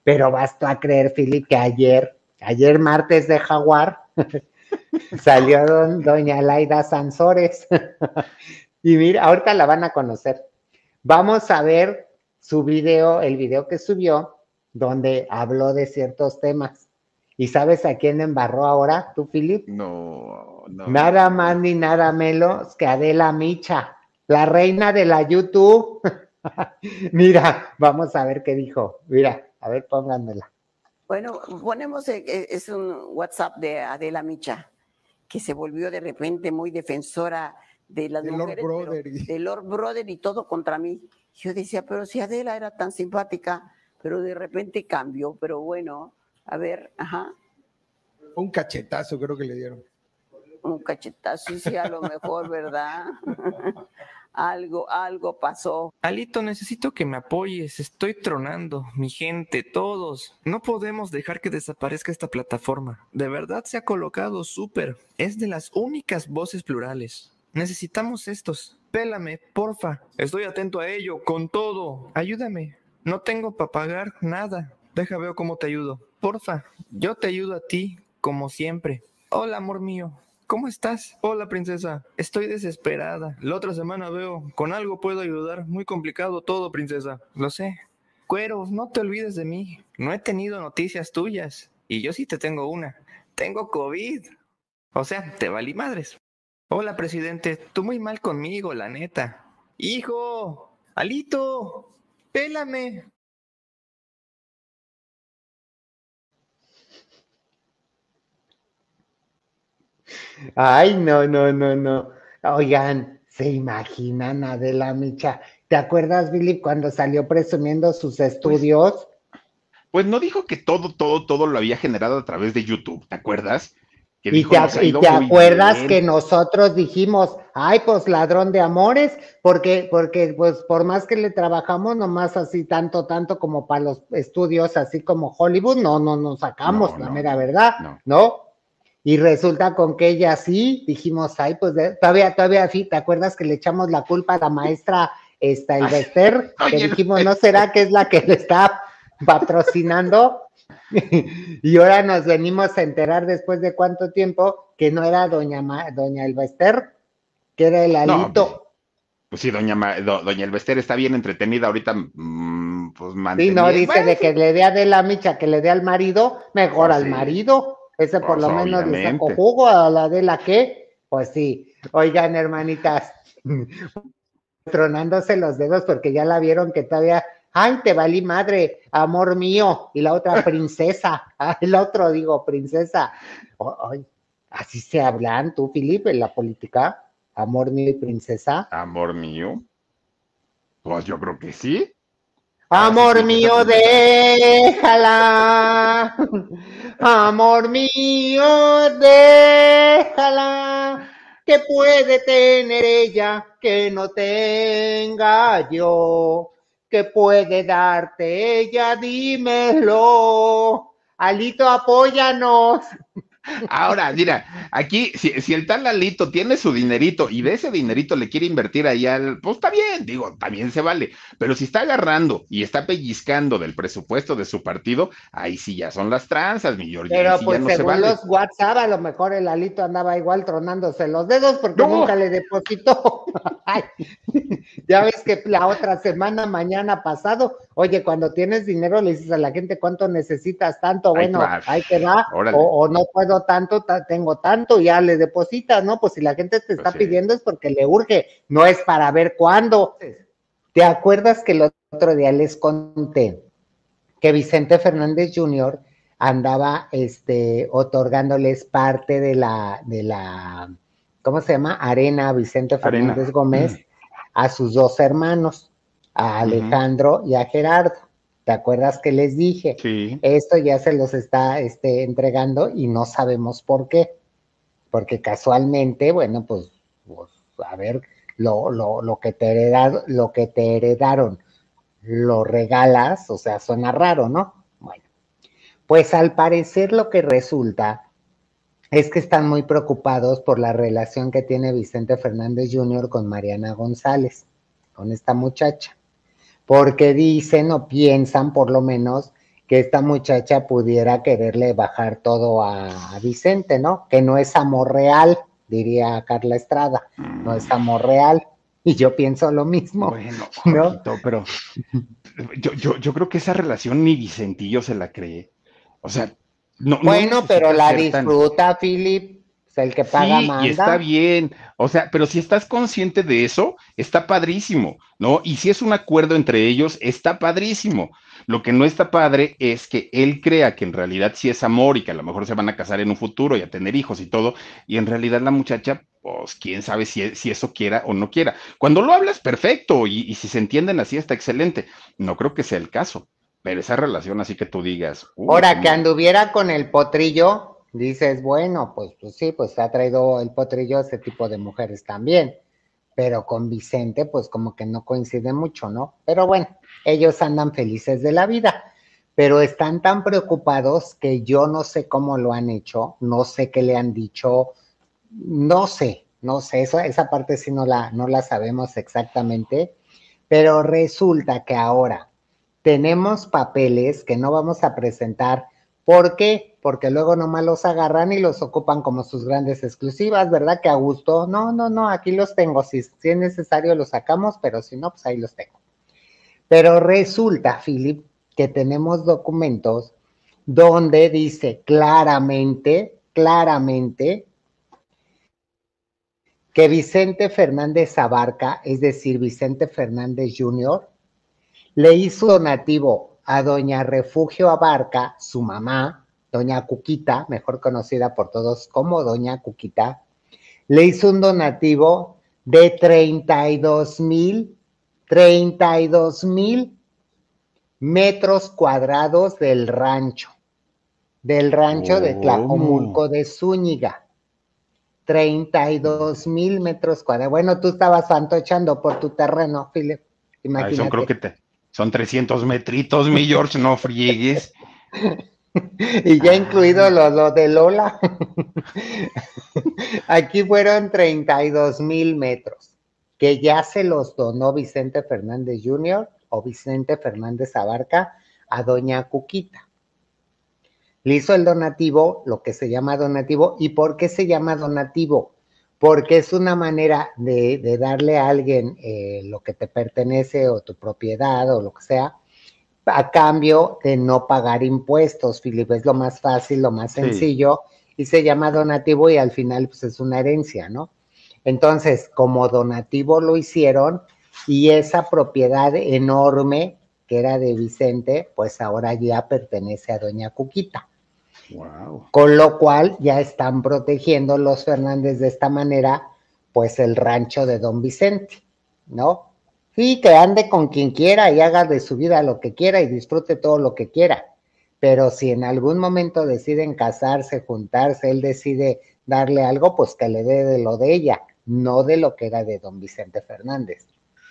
Pero basta a creer, Philip, que ayer martes de Jaguar, salió doña Laida Sansores. Y mira, ahorita la van a conocer. Vamos a ver su video, el video que subió, donde habló de ciertos temas. ¿Y sabes a quién embarró ahora, tú, Philip? No. Nada más ni nada menos que Adela Micha, la reina de la YouTube. Mira, vamos a ver qué dijo. Mira, a ver, pónganmela. Bueno, ponemos, es un WhatsApp de Adela Micha, que se volvió de repente muy defensora de las mujeres, de Lord Brother y todo contra mí. Yo decía, pero si Adela era tan simpática, pero de repente cambió, pero bueno, a ver, ajá. Un cachetazo creo que le dieron. Un cachetazo, sí, a lo mejor, ¿verdad? Algo pasó. Alito, necesito que me apoyes, estoy tronando, mi gente, todos. No podemos dejar que desaparezca esta plataforma. De verdad se ha colocado súper. Es de las únicas voces plurales. Necesitamos estos. Pélame, porfa. Estoy atento a ello, con todo. Ayúdame. No tengo para pagar nada. Deja veo cómo te ayudo. Porfa, yo te ayudo a ti, como siempre. Hola, amor mío. ¿Cómo estás? Hola, princesa. Estoy desesperada. La otra semana veo. Con algo puedo ayudar. Muy complicado todo, princesa. Lo sé. Cueros, no te olvides de mí. No he tenido noticias tuyas. Y yo sí te tengo una. Tengo COVID. O sea, te valí madres. Hola, presidente. Tú muy mal conmigo, la neta. Hijo. Alito. Pélame. Ay, no. Oigan, ¿se imaginan a Adela Micha? ¿Te acuerdas, Billy, cuando salió presumiendo sus estudios? Pues no dijo que todo lo había generado a través de YouTube, ¿te acuerdas? Que Y dijo, te, "Nos ha y ido te muy acuerdas bien". que nosotros dijimos, ay, pues ladrón de amores, porque pues por más que le trabajamos, nomás así tanto como para los estudios, así como Hollywood, no nos sacamos, la mera verdad, ¿no? Y resulta con que ella sí, dijimos, ay, pues todavía sí, ¿te acuerdas que le echamos la culpa a la maestra Elvester? Que dijimos, ¿no será que es la que le está patrocinando? Y ahora nos venimos a enterar después de cuánto tiempo que no era doña Elvester, que era el Alito. Pues sí, doña Elvester está bien entretenida ahorita, pues Sí, no, dice de que le dé a Adela Micha, que le dé al marido, mejor al marido. Ese por lo menos le sacó jugo. A la Adela, ¿qué? Pues sí. Oigan, hermanitas, tronándose los dedos porque ya la vieron que todavía, ay, te valí madre, amor mío, y la otra princesa, el otro digo, princesa. Ay, así se hablan tú, Filipe, en la política, amor mío y princesa. Amor mío. Pues yo creo que sí. Amor mío, déjala. Amor mío, déjala. ¿Qué puede tener ella que no tenga yo? ¿Qué puede darte ella? Dímelo. Alito, apóyanos. Ahora, mira, aquí, si el tal Alito tiene su dinerito y de ese dinerito le quiere invertir ahí pues está bien, digo, también se vale, pero si está agarrando y está pellizcando del presupuesto de su partido, ahí sí ya son las tranzas, mi George. Pero sí pues ya no se según vale. los WhatsApp, a lo mejor el Alito andaba igual tronándose los dedos porque nunca le depositó. Ay, ya ves que la otra semana, mañana pasado, oye, cuando tienes dinero le dices a la gente cuánto necesitas, tanto, bueno, ahí te va, o no puedo tanto, tengo tanto, ya le depositas, ¿no? Pues si la gente te está pidiendo es porque le urge, no es para ver cuándo. ¿Te acuerdas que el otro día les conté que Vicente Fernández Jr. andaba otorgándoles parte de la ¿cómo se llama? Arena Vicente Fernández Gómez a sus dos hermanos, a Alejandro y a Gerardo? ¿Te acuerdas que les dije? Sí. Esto ya se los está entregando y no sabemos por qué. Porque casualmente, bueno, pues a ver, lo que te heredaron, lo regalas, o sea, suena raro, ¿no? Bueno, pues al parecer lo que resulta es que están muy preocupados por la relación que tiene Vicente Fernández Jr. con Mariana González, con esta muchacha. Porque dicen o piensan, por lo menos, que esta muchacha pudiera quererle bajar todo a Vicente, ¿no? Que no es amor real, diría Carla Estrada, no es amor real. Y yo pienso lo mismo. Bueno, ¿no? Jorgito, pero yo creo que esa relación ni Vicentillo se la cree. O sea, no. Bueno, no pero la ser tan... disfruta, Philip. El que paga sí, manda. y está bien, o sea, pero si estás consciente de eso, está padrísimo, ¿no? Y si es un acuerdo entre ellos, está padrísimo. Lo que no está padre es que él crea que en realidad sí es amor y que a lo mejor se van a casar en un futuro y a tener hijos y todo, y en realidad la muchacha, pues quién sabe si eso quiera o no quiera. Cuando lo hablas, perfecto, y si se entienden así, está excelente. No creo que sea el caso, pero esa relación así que tú digas... Ahora, que anduviera con el potrillo... Dices, bueno, pues sí, pues ha traído el potrillo a ese tipo de mujeres también, pero con Vicente, pues como que no coincide mucho, ¿no? Pero bueno, ellos andan felices de la vida, pero están tan preocupados que yo no sé cómo lo han hecho, no sé qué le han dicho, no sé, esa parte sí no la sabemos exactamente, pero resulta que ahora tenemos papeles que no vamos a presentar. ¿Por qué? Porque luego nomás los agarran y los ocupan como sus grandes exclusivas, ¿verdad? Que a gusto. No, aquí los tengo. Si es necesario los sacamos, pero si no, pues ahí los tengo. Pero resulta, Philip, que tenemos documentos donde dice claramente, que Vicente Fernández Abarca, es decir, Vicente Fernández Jr., le hizo donativo a doña Refugio Abarca, su mamá, doña Cuquita, mejor conocida por todos como doña Cuquita, le hizo un donativo de 32,000 metros cuadrados del rancho de Tlajomulco de Zúñiga. 32,000 metros cuadrados. Bueno, tú estabas fantochando por tu terreno, Philip. Imagínate. Eso creo que son 300 metritos, mi George, no friegues. Y ya incluido lo de Lola. Aquí fueron 32,000 metros, que ya se los donó Vicente Fernández Jr. o Vicente Fernández Abarca a doña Cuquita. Le hizo el donativo, lo que se llama donativo. ¿Y por qué se llama donativo? Porque es una manera de darle a alguien lo que te pertenece o tu propiedad o lo que sea, a cambio de no pagar impuestos, Philip. Es lo más fácil, lo más sencillo, y se llama donativo y al final pues es una herencia, ¿no? Entonces, como donativo lo hicieron y esa propiedad enorme que era de Vicente, pues ahora ya pertenece a doña Cuquita. Wow. Con lo cual ya están protegiendo los Fernández de esta manera, pues el rancho de don Vicente, ¿no? Sí, que ande con quien quiera y haga de su vida lo que quiera y disfrute todo lo que quiera, pero si en algún momento deciden casarse, juntarse, él decide darle algo, pues que le dé de lo de ella, no de lo que era de don Vicente Fernández.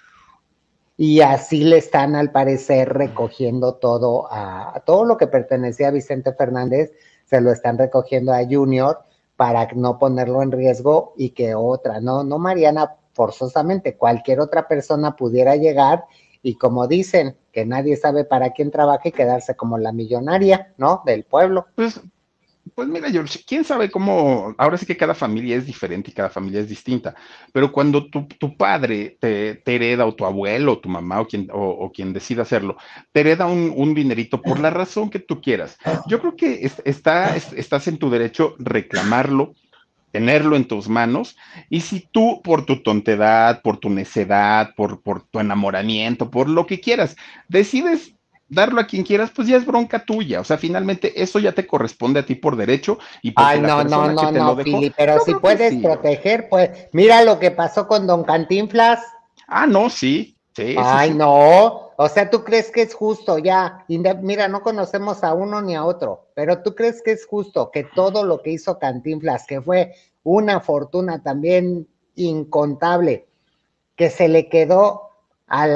Y así le están, al parecer, recogiendo todo lo que pertenecía a Vicente Fernández, se lo están recogiendo a Junior para no ponerlo en riesgo y que otra, no Mariana, forzosamente, cualquier otra persona pudiera llegar y como dicen, que nadie sabe para quién trabaja y quedarse como la millonaria, ¿no? Del pueblo. Pues mira, George, quién sabe cómo, ahora sí que cada familia es diferente y cada familia es distinta, pero cuando tu padre te hereda, o tu abuelo, o tu mamá, o quien decida hacerlo, te hereda un dinerito por la razón que tú quieras, yo creo que estás en tu derecho reclamarlo, tenerlo en tus manos, y si tú por tu tontedad, por tu necedad, por tu enamoramiento, por lo que quieras, decides darlo a quien quieras, pues ya es bronca tuya. O sea, finalmente eso ya te corresponde a ti por derecho y porque la persona que te lo dejó. Pili, pero si puedes proteger, pues mira lo que pasó con don Cantinflas. Ah, no, sí. Ay, sí. No, o sea, ¿tú crees que es justo? Ya, mira, no conocemos a uno ni a otro, pero ¿tú crees que es justo que todo lo que hizo Cantinflas, que fue una fortuna también incontable, que se le quedó a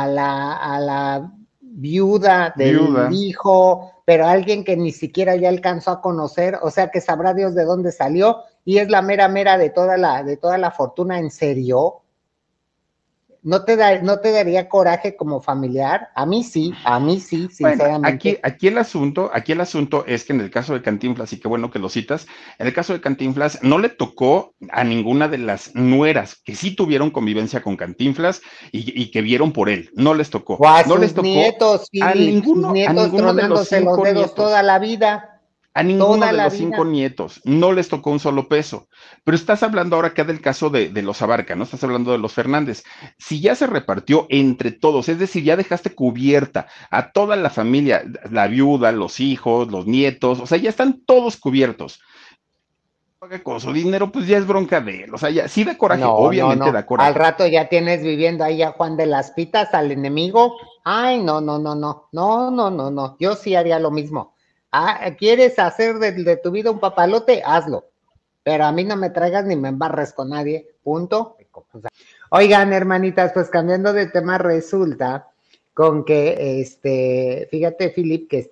la viuda del hijo, pero alguien que ni siquiera ya alcanzó a conocer, o sea que sabrá Dios de dónde salió, y es la mera de toda la fortuna? ¿En serio? ¿no te daría coraje como familiar? A mí sí, sinceramente. Bueno, aquí el asunto es que en el caso de Cantinflas, y qué bueno que lo citas, en el caso de Cantinflas no le tocó a ninguna de las nueras que sí tuvieron convivencia con Cantinflas y que vieron por él, no les tocó. O a no sus les tocó nietos, a ninguno de los tronándose los dedos nietos. toda la vida. A ninguno de los 5 nietos, no les tocó un solo peso. Pero estás hablando ahora acá del caso de los Abarca, ¿no? Estás hablando de los Fernández. Si ya se repartió entre todos, es decir, ya dejaste cubierta a toda la familia, la viuda, los hijos, los nietos, o sea, ya están todos cubiertos. Con su dinero, pues ya es bronca de él. O sea, ya sí da coraje, obviamente da coraje. Al rato ya tienes viviendo ahí a Juan de las Pitas, al enemigo. Ay, no. Yo sí haría lo mismo. ¿Quieres hacer de tu vida un papalote? Hazlo. Pero a mí no me traigas ni me embarres con nadie. Punto. Oigan, hermanitas, pues cambiando de tema, resulta con que, fíjate, Philip, que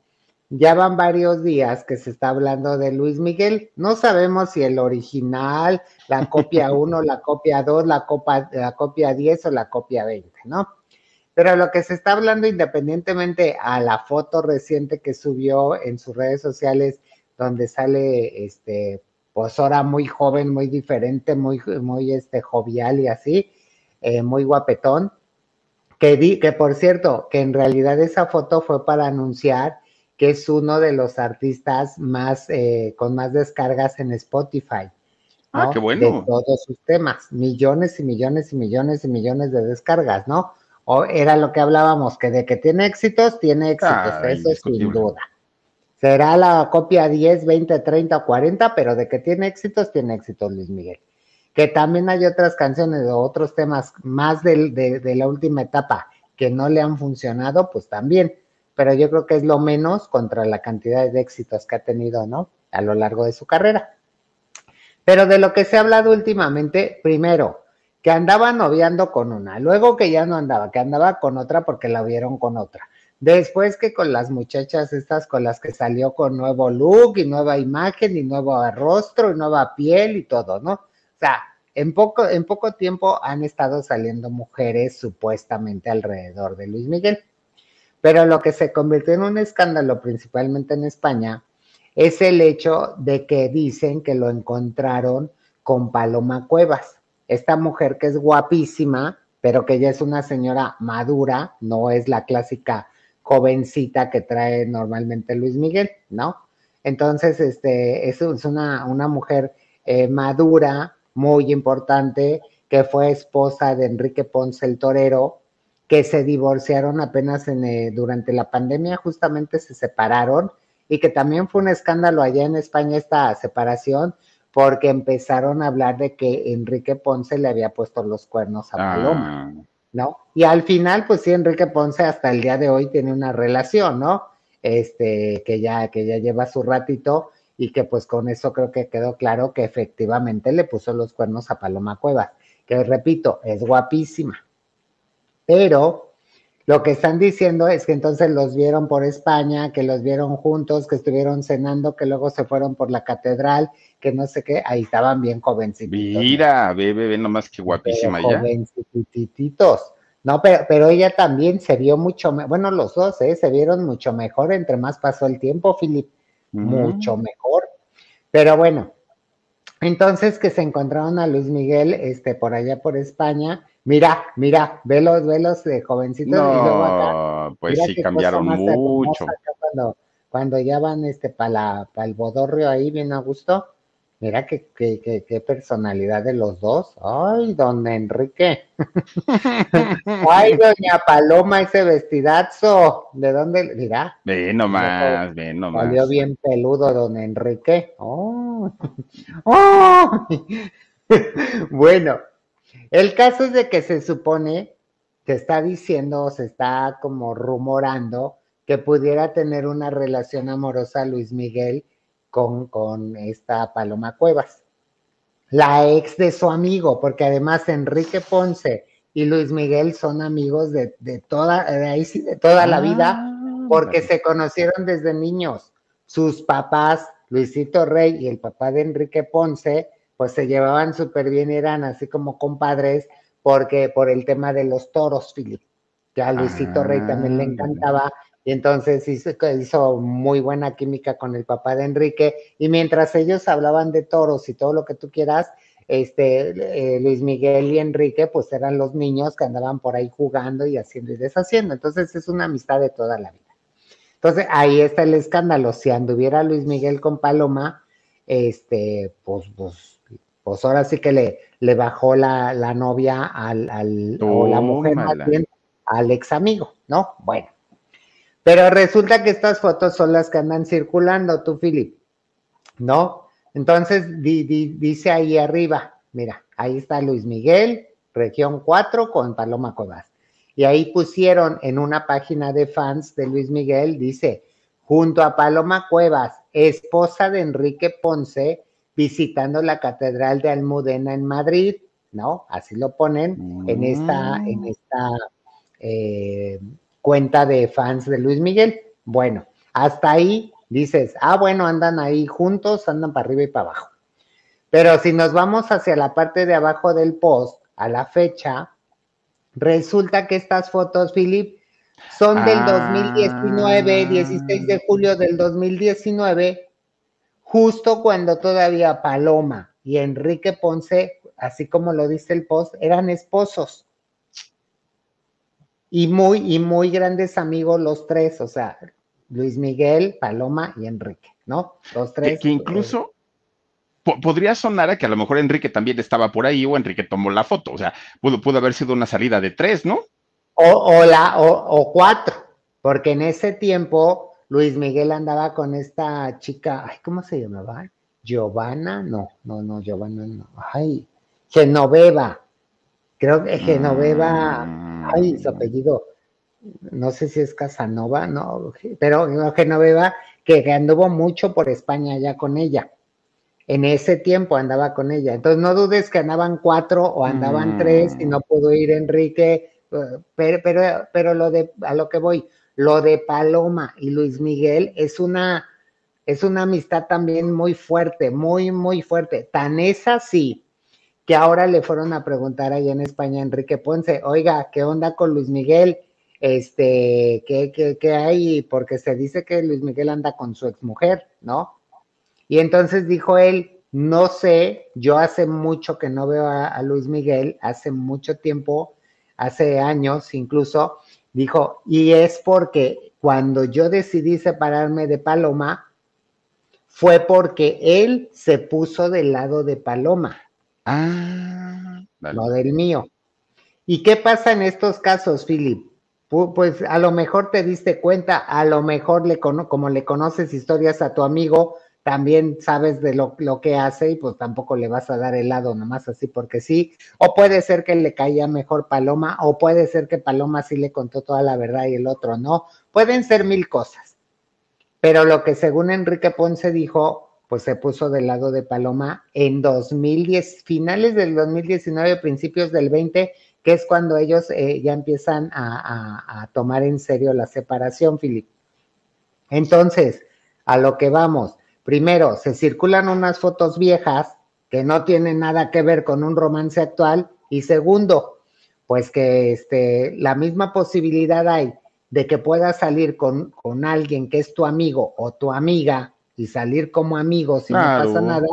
ya van varios días que se está hablando de Luis Miguel. No sabemos si el original, la copia 1, la copia 2, la copia 10 o la copia 20, ¿no? Pero lo que se está hablando, independientemente a la foto reciente que subió en sus redes sociales, donde sale, pues ahora muy joven, muy diferente, muy jovial y así, muy guapetón, que por cierto, que en realidad esa foto fue para anunciar que es uno de los artistas con más descargas en Spotify. ¿no? Qué bueno. De todos sus temas, millones y millones y millones y millones de descargas, ¿no? O era lo que hablábamos, que de que tiene éxitos, eso sin duda. Será la copia 10, 20, 30 o 40, pero de que tiene éxitos Luis Miguel. Que también hay otras canciones o otros temas más de la última etapa que no le han funcionado, pues también. Pero yo creo que es lo menos contra la cantidad de éxitos que ha tenido, ¿no? A lo largo de su carrera. Pero de lo que se ha hablado últimamente, primero, que andaba noviando con una, luego que ya no andaba, que andaba con otra porque la vieron con otra. Después que con las muchachas estas con las que salió con nuevo look y nueva imagen y nuevo rostro y nueva piel y todo, ¿no? O sea, en poco tiempo han estado saliendo mujeres supuestamente alrededor de Luis Miguel. Pero lo que se convirtió en un escándalo, principalmente en España, es el hecho de que dicen que lo encontraron con Paloma Cuevas. Esta mujer que es guapísima, pero que ya es una señora madura, no es la clásica jovencita que trae normalmente Luis Miguel, ¿no? Entonces, es una mujer madura, muy importante, que fue esposa de Enrique Ponce el Torero, que se divorciaron apenas durante la pandemia, justamente se separaron, y que también fue un escándalo allá en España esta separación, porque empezaron a hablar de que Enrique Ponce le había puesto los cuernos a Paloma, ¿no? Y al final, pues sí, Enrique Ponce hasta el día de hoy tiene una relación, ¿no? Que ya lleva su ratito, y que pues con eso creo que quedó claro que efectivamente le puso los cuernos a Paloma Cuevas, que repito, es guapísima. Pero lo que están diciendo es que entonces los vieron por España, que los vieron juntos, que estuvieron cenando, que luego se fueron por la catedral, que no sé qué, ahí estaban bien jovencitos. Mira, ve nomás que guapísima ya. Jovencititos. No, pero ella también se vio mucho mejor, bueno, los dos, se vieron mucho mejor entre más pasó el tiempo, Philip, mucho mejor. Pero bueno, entonces que se encontraron a Luis Miguel, por allá por España. Mira, velos de jovencitos. No, y luego acá, pues sí cambiaron mucho. Cuando ya van para el bodorrio ahí bien a gusto. Mira qué personalidad de los dos. Ay, don Enrique. Ay, doña Paloma, ese vestidazo. ¿De dónde? Mira. Ve nomás. Salió bien peludo don Enrique. Oh. Oh. Bueno. El caso es de que se supone, se está diciendo, se está como rumorando que pudiera tener una relación amorosa Luis Miguel con esta Paloma Cuevas, la ex de su amigo, porque además Enrique Ponce y Luis Miguel son amigos de toda la vida, porque se conocieron desde niños. Sus papás, Luisito Rey y el papá de Enrique Ponce, pues se llevaban súper bien, eran así como compadres, porque por el tema de los toros, Philip, que a Luisito Rey también le encantaba, y entonces hizo muy buena química con el papá de Enrique, y mientras ellos hablaban de toros y todo lo que tú quieras, Luis Miguel y Enrique, pues eran los niños que andaban por ahí jugando y haciendo y deshaciendo, entonces es una amistad de toda la vida. Entonces ahí está el escándalo, si anduviera Luis Miguel con Paloma, pues ahora sí que le bajó la novia o la mujer más bien al ex amigo, ¿no? Bueno, pero resulta que estas fotos son las que andan circulando, tú, Philip, ¿no? Entonces dice ahí arriba, mira, ahí está Luis Miguel, región 4 con Paloma Cuevas. Y ahí pusieron en una página de fans de Luis Miguel, dice, junto a Paloma Cuevas, esposa de Enrique Ponce, visitando la Catedral de Almudena en Madrid, ¿no? Así lo ponen en esta cuenta de fans de Luis Miguel. Bueno, hasta ahí dices, bueno, andan ahí juntos, andan para arriba y para abajo. Pero si nos vamos hacia la parte de abajo del post, a la fecha, resulta que estas fotos, Philip, son del 2019, 16 de julio del 2019, justo cuando todavía Paloma y Enrique Ponce, así como lo dice el post, eran esposos. Y muy grandes amigos los tres, o sea, Luis Miguel, Paloma y Enrique, ¿no? Los tres. Que incluso podría sonar a que a lo mejor Enrique también estaba por ahí o Enrique tomó la foto, o sea, pudo haber sido una salida de 3, ¿no? O 4, porque en ese tiempo Luis Miguel andaba con esta chica, ¿cómo se llamaba? Giovanna, no, Giovanna no, Genoveva, creo que Genoveva, su apellido, no sé si es Casanova, no, pero Genoveva, que anduvo mucho por España ya con ella. En ese tiempo andaba con ella. Entonces no dudes que andaban 4 o andaban 3 y no pudo ir Enrique, pero a lo que voy, lo de Paloma y Luis Miguel es una amistad también muy fuerte, muy fuerte. Tan es así que ahora le fueron a preguntar allá en España a Enrique Ponce, oiga, ¿qué onda con Luis Miguel? ¿Qué hay? Porque se dice que Luis Miguel anda con su exmujer, ¿no? Y entonces dijo él, no sé, yo hace mucho que no veo a Luis Miguel, hace mucho tiempo, hace años incluso, dijo, y es porque cuando yo decidí separarme de Paloma, fue porque él se puso del lado de Paloma, no del mío. ¿Y qué pasa en estos casos, Philip? Pues a lo mejor te diste cuenta, a lo mejor como le conoces historias a tu amigo, también sabes de lo que hace y pues tampoco le vas a dar el lado nomás así porque sí, o puede ser que le caía mejor Paloma, o puede ser que Paloma sí le contó toda la verdad y el otro no, pueden ser 1000 cosas, pero lo que según Enrique Ponce dijo, pues se puso del lado de Paloma en 2010, finales del 2019, principios del 20, que es cuando ellos ya empiezan a tomar en serio la separación, Philip. Entonces, a lo que vamos, primero, se circulan unas fotos viejas que no tienen nada que ver con un romance actual, y segundo, pues que la misma posibilidad hay de que puedas salir con alguien que es tu amigo o tu amiga y salir como amigos y no pasa nada,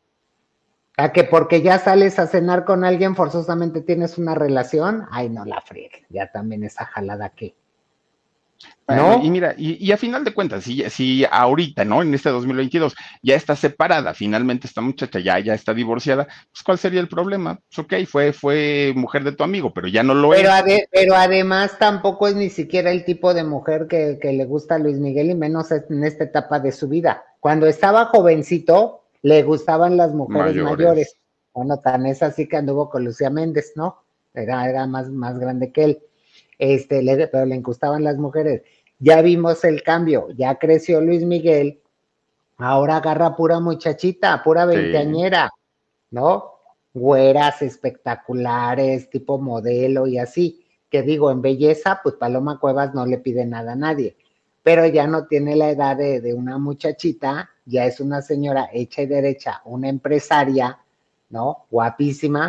a que porque ya sales a cenar con alguien forzosamente tienes una relación, no la friegue, ya también esa jalada que... Bueno, ¿no? Y mira, y a final de cuentas, si ahorita, ¿no? En este 2022 ya está separada, finalmente esta muchacha ya está divorciada, pues ¿cuál sería el problema? Pues ok, fue mujer de tu amigo, pero ya no lo es. Pero además tampoco es ni siquiera el tipo de mujer que le gusta a Luis Miguel, y menos en esta etapa de su vida. Cuando estaba jovencito, le gustaban las mujeres mayores. Bueno, tan es así que anduvo con Lucía Méndez, ¿no? Era más grande que él. Pero le gustaban las mujeres. Ya vimos el cambio, ya creció Luis Miguel, ahora agarra pura muchachita, pura veinteañera, ¿no? Güeras espectaculares, tipo modelo y así, que digo, en belleza, pues Paloma Cuevas no le pide nada a nadie, pero ya no tiene la edad de una muchachita, ya es una señora hecha y derecha, una empresaria, ¿no? Guapísima,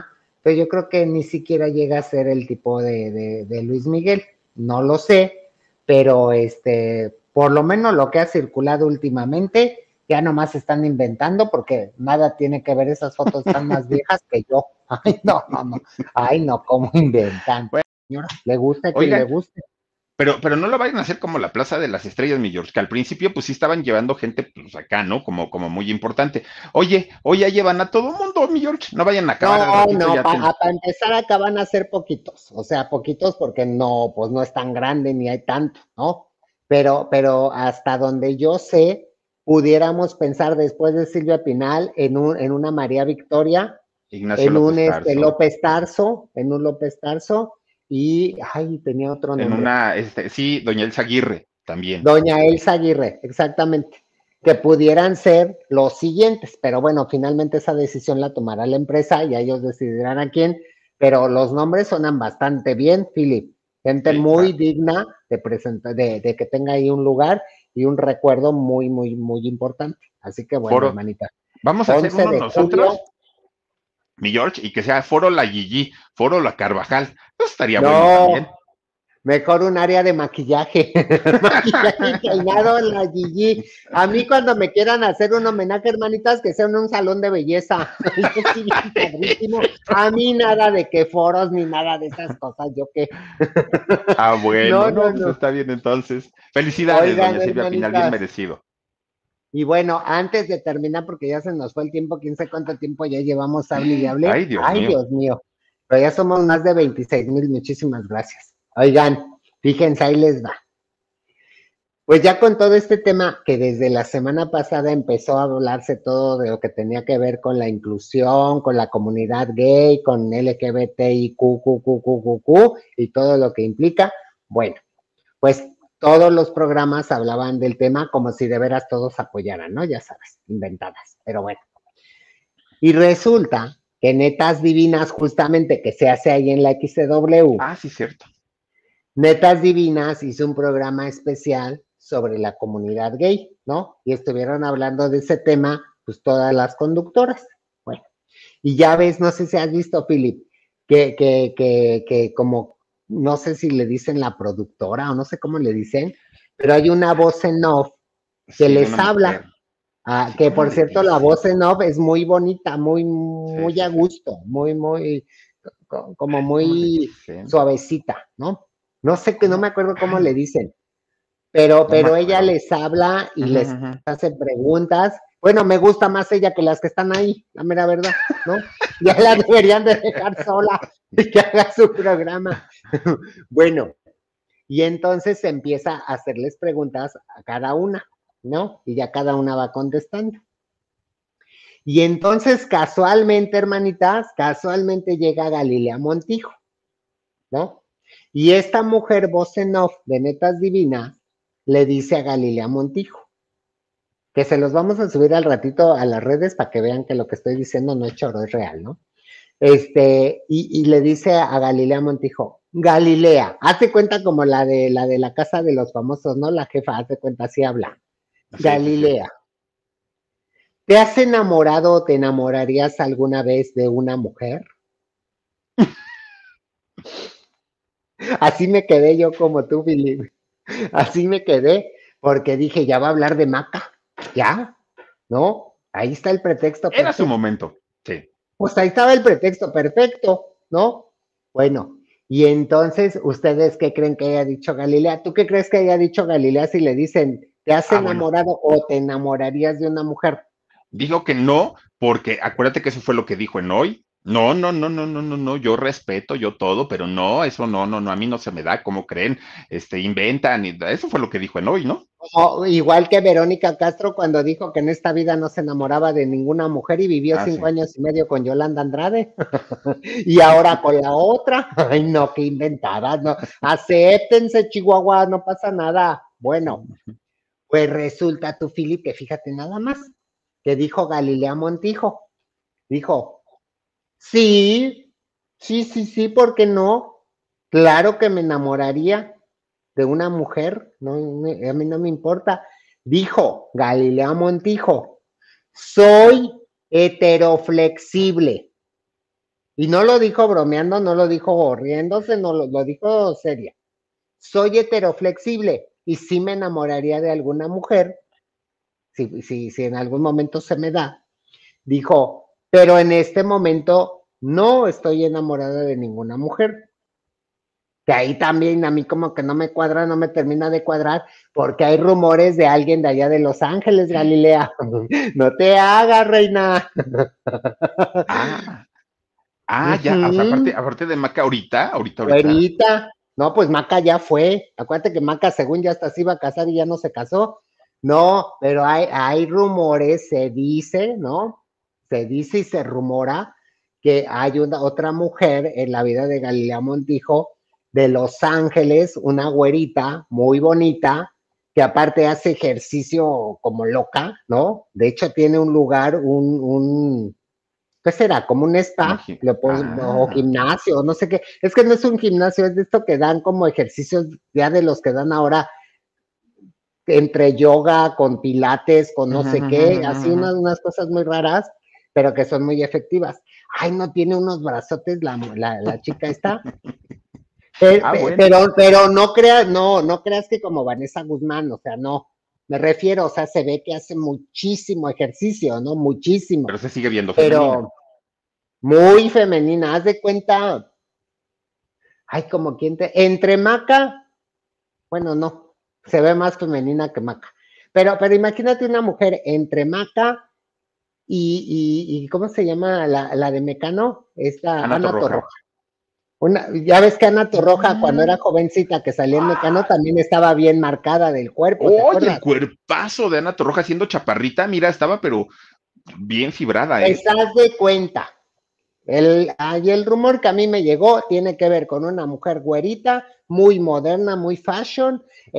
Entonces yo creo que ni siquiera llega a ser el tipo de Luis Miguel, no lo sé, pero por lo menos lo que ha circulado últimamente, ya nomás están inventando porque nada tiene que ver, esas fotos están más viejas que yo. Ay, no, ay, no, ¿cómo inventan? Bueno, señora, le gusta que le guste. Pero no lo vayan a hacer como la Plaza de las Estrellas, mi George, que al principio pues sí estaban llevando gente pues acá, ¿no? Como muy importante. Oye, hoy ya llevan a todo mundo, mi George, no vayan a acabar. No, para empezar acá van a ser poquitos, o sea, poquitos porque no, pues no es tan grande ni hay tanto, ¿no? Pero hasta donde yo sé, pudiéramos pensar después de Silvia Pinal en una María Victoria, Ignacio en un López Tarso. en un López Tarso, y, ay, tenía otro nombre. En una, sí, doña Elsa Aguirre, también. Doña Elsa Aguirre, exactamente. Que pudieran ser los siguientes, pero bueno, finalmente esa decisión la tomará la empresa y ellos decidirán a quién, pero los nombres suenan bastante bien, Philip. Gente sí, muy digna de presentar, de que tenga ahí un lugar y un recuerdo muy, muy, muy importante. Así que bueno, hermanita. Vamos a hacer uno nosotros, mi George, y que sea Foro La Gigi, Foro La Carvajal. Eso estaría bueno también. Mejor un área de maquillaje. Maquillaje y peinado en la Gigi. A mí cuando me quieran hacer un homenaje, hermanitas, que sea en un salón de belleza. A mí nada de que foros ni nada de esas cosas, yo qué. Ah, bueno, no, pues está bien entonces. Felicidades, doña Silvia Pinal, bien merecido. Y bueno, antes de terminar, porque ya se nos fue el tiempo, quién sabe cuánto tiempo ya llevamos, hable y hable. Ay, Dios mío. Pero ya somos más de 26,000, muchísimas gracias. Oigan, fíjense, ahí les va. Pues ya con todo este tema que desde la semana pasada empezó a hablarse todo de lo que tenía que ver con la inclusión, con la comunidad gay, con LGBTIQ, y todo lo que implica, bueno, pues todos los programas hablaban del tema como si de veras todos apoyaran, ¿no? Ya sabes, inventadas, pero bueno. Y resulta que Netas Divinas, justamente que se hace ahí en la XCW. Ah, sí, cierto. Netas Divinas hizo un programa especial sobre la comunidad gay, ¿no? Y estuvieron hablando de ese tema, pues todas las conductoras. Bueno, y ya ves, no sé si has visto, Philip, que como, no sé si le dicen la productora o no sé cómo le dicen, pero hay una voz en off que les habla. Que por cierto, la voz en off es muy bonita, muy a gusto, muy, como muy suavecita, ¿no? No sé, que no me acuerdo cómo le dicen, pero ella les habla y les hace preguntas. Bueno, me gusta más ella que las que están ahí, la mera verdad, ¿no? Ya la deberían de dejar sola y que haga su programa. Bueno, y entonces empieza a hacerles preguntas a cada una, ¿no? Y ya cada una va contestando. Y entonces casualmente, hermanitas, llega Galilea Montijo, ¿no? Y esta mujer voz en off de Netas Divinas le dice a Galilea Montijo, que se los vamos a subir al ratito a las redes para que vean que lo que estoy diciendo no es choro, es real, ¿no? Y le dice a Galilea Montijo, Galilea, hazte cuenta como la de la casa de los famosos, ¿no? La jefa, hazte cuenta, así habla. Sí, Galilea, ¿te has enamorado o te enamorarías alguna vez de una mujer? Así me quedé yo como tú, Philip. Así me quedé, porque dije, ya va a hablar de Maca. Ya, ¿no? Ahí está el pretexto. Era su momento, sí. Pues ahí estaba el pretexto perfecto, ¿no? Bueno, y entonces, ¿ustedes qué creen que haya dicho Galilea? ¿Tú qué crees que haya dicho Galilea si le dicen, ¿te has enamorado o te enamorarías de una mujer? Dijo que no, porque acuérdate que eso fue lo que dijo en Hoy. No, yo respeto, yo todo, pero no, eso no, a mí no se me da, ¿cómo creen? Inventan, y eso fue lo que dijo en Hoy, ¿no? Igual que Verónica Castro cuando dijo que en esta vida no se enamoraba de ninguna mujer y vivió 5 años y medio con Yolanda Andrade. Y ahora con la otra. Ay, no, qué inventadas, no. Acéptense, Chihuahua, no pasa nada. Bueno, pues resulta tú, Philip, que fíjate nada más, que dijo Galilea Montijo. Dijo, sí, ¿por qué no? Claro que me enamoraría de una mujer, no, a mí no me importa. Dijo Galilea Montijo, soy heteroflexible. Y no lo dijo bromeando, no lo dijo riéndose, no lo dijo seria. Soy heteroflexible y sí me enamoraría de alguna mujer, si en algún momento se me da. Dijo, pero en este momento no estoy enamorada de ninguna mujer. Que ahí también a mí como que no me cuadra, no me termina de cuadrar, porque hay rumores de alguien de allá de Los Ángeles, Galilea. No te hagas, reina. Ya, o sea, aparte de Maca, ahorita. No, pues Maca ya fue. Acuérdate que Maca, según ya hasta se iba a casar y ya no se casó. No, pero hay rumores, se dice, ¿no? Se dice y se rumora que hay otra mujer en la vida de Galilea Montijo de Los Ángeles, una güerita muy bonita, que aparte hace ejercicio como loca, ¿no? De hecho tiene un lugar, ¿qué será? Como un spa, o gimnasio, no sé qué. Es que no es un gimnasio, es de esto que dan como ejercicios ya de los que dan ahora entre yoga, con pilates, con no sé qué, así unas cosas muy raras, pero que son muy efectivas. Ay, no tiene unos brazotes la chica esta. Pero no creas que como Vanessa Guzmán, o sea, no. Me refiero, o sea, se ve que hace muchísimo ejercicio, ¿no? Muchísimo. Pero se sigue viendo femenina. Pero muy femenina, haz de cuenta. Ay, como quien entre Maca, bueno, no, se ve más femenina que Maca. Pero imagínate una mujer entre Maca y ¿cómo se llama la de Mecano? Ana Torroja. Ya ves que Ana Torroja, cuando era jovencita, que salía en Mecano, también estaba bien marcada del cuerpo. Oye, el cuerpazo de Ana Torroja siendo chaparrita, mira, estaba pero bien fibrada. Estás de cuenta. El rumor que a mí me llegó tiene que ver con una mujer güerita, muy moderna, muy fashion,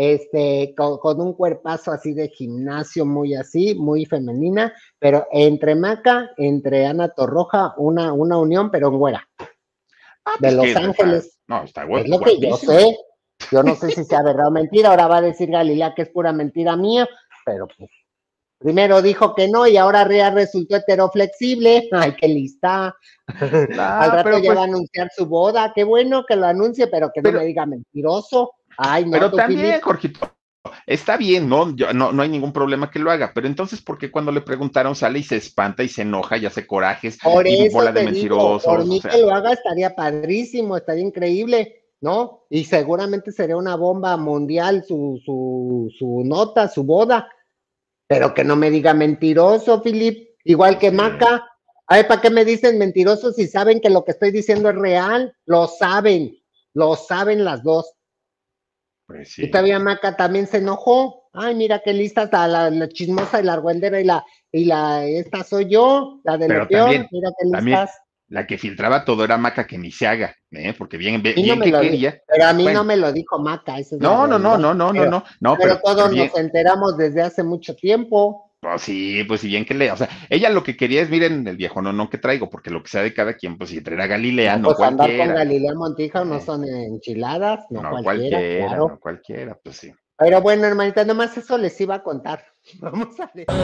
con un cuerpazo así de gimnasio, muy así, muy femenina, pero entre Maca, entre Ana Torroja, una unión, pero en güera. De Los Ángeles. Está bueno. Es lo que yo sé. Yo no sé si sea verdad o mentira. Ahora va a decir Galilea que es pura mentira mía, pero pues primero dijo que no y ahora ya resultó heteroflexible. Ay, qué lista. Al rato ya va a anunciar su boda. Qué bueno que lo anuncie, pero que no me diga mentiroso. Ay, no. Pero también, Jorgito, está bien, no hay ningún problema que lo haga, pero entonces, ¿por qué cuando le preguntaron sale y se espanta y se enoja y hace corajes y bola de mentirosos? Por mí que lo haga estaría padrísimo, estaría increíble, ¿no? Y seguramente sería una bomba mundial su nota, su boda, pero que no me diga mentiroso, Filip, igual que Maca. A ver, ¿para qué me dicen mentiroso si saben que lo que estoy diciendo es real? Lo saben las dos. Pues sí. Y todavía Maca también se enojó. Ay, mira qué lista la chismosa y la argüendera y esta soy yo, la de lo peor. Mira qué listas. La que filtraba todo era Maca, que ni se haga, porque bien que quería. Pero a mí no me lo dijo Maca. Eso es no, pero todos nos enteramos desde hace mucho tiempo. Pues sí, bien que o sea, ella lo que quería es, miren, el viejo no que traigo, porque lo que sea de cada quien, pues si traer a Galilea, no pues cualquiera. Andar con Galilea Montijo no son enchiladas, no cualquiera, claro. No cualquiera, pues sí. Pero bueno, hermanita, nomás eso les iba a contar. Vamos a ver.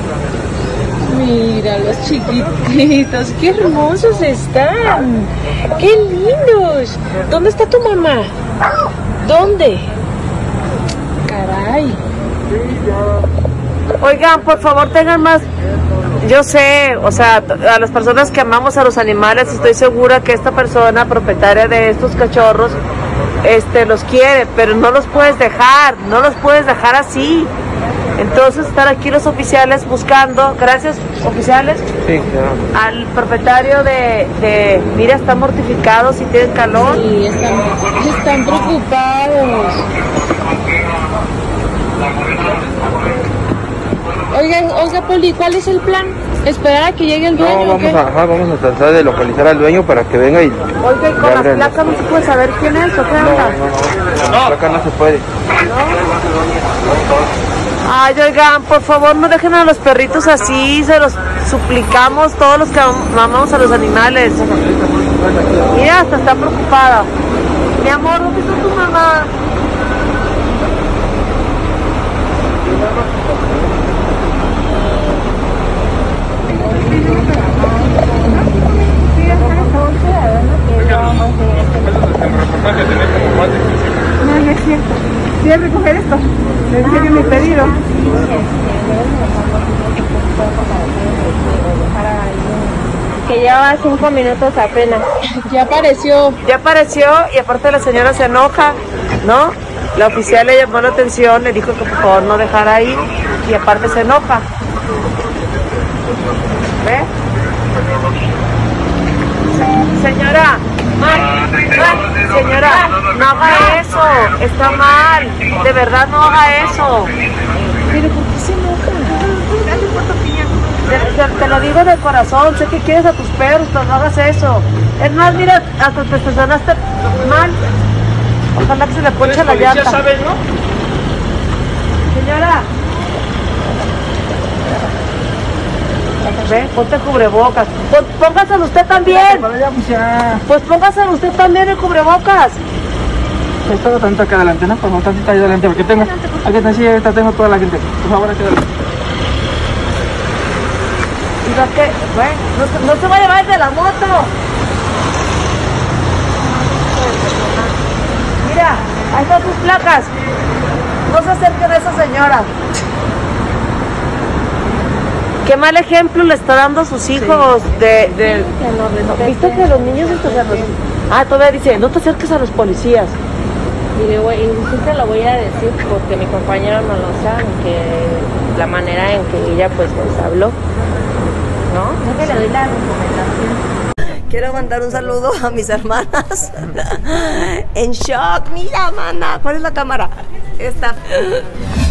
Mira los chiquititos, qué hermosos están, qué lindos. ¿Dónde está tu mamá? ¿Dónde? Caray. Oigan, por favor tengan más, yo sé, o sea, a las personas que amamos a los animales, estoy segura que esta persona propietaria de estos cachorros, los quiere, pero no los puedes dejar así. Entonces están aquí los oficiales buscando, gracias oficiales, sí, claro, al propietario de mira, están mortificados y tienen calor. Sí, están preocupados. Oiga, Poli, ¿cuál es el plan? ¿Esperar a que llegue el dueño? No, vamos a tratar de localizar al dueño para que venga y... Oiga, ¿y con la placa no se puede saber quién es o qué onda? No, la placa no se puede. Ay, oigan, por favor, no dejen a los perritos así, se los suplicamos todos los que amamos a los animales. Mira, hasta está preocupada. Mi amor, ¿dónde está tu mamá? ¿Quieres recoger esto? Le dije mi pedido. Que lleva 5 minutos apenas. Ya apareció y aparte la señora se enoja, ¿no? La oficial le llamó la atención, le dijo que por favor no dejara ahí y aparte se enoja. ¿Ve? Señora, señora, no haga eso, está mal, de verdad no haga eso. ¿Pero por qué se enoja? Gracias por tu opinión. Te lo digo de corazón, sé que quieres a tus perros, pero no hagas eso. Es más, mira, hasta te estacionaste mal. Ojalá que se le ponche la llanta. Ya sabes, ¿no? Señora. Ve, ponte cubrebocas. Póngaselo usted también. Pues póngaselo usted también el cubrebocas. Espera tantito acá adelante, ¿no? Por favor, tantito ahí adelante, porque tengo... Aquí está, sí, ahorita tengo toda la gente. Por favor, aquí adelante. ¿Y lo que? Bueno, no se va a llevar el de la moto. Mira, ahí están sus placas. No se acerquen a esa señora. Qué mal ejemplo le está dando a sus hijos ¿Viste que los niños todavía dice, no te acerques a los policías? Y siempre lo voy a decir porque mi compañero no lo sabe, que la manera en que ella pues nos habló, ¿no? Yo que le doy la recomendación. Quiero mandar un saludo a mis hermanas en shock. Mira, mana, ¿cuál es la cámara? Esta.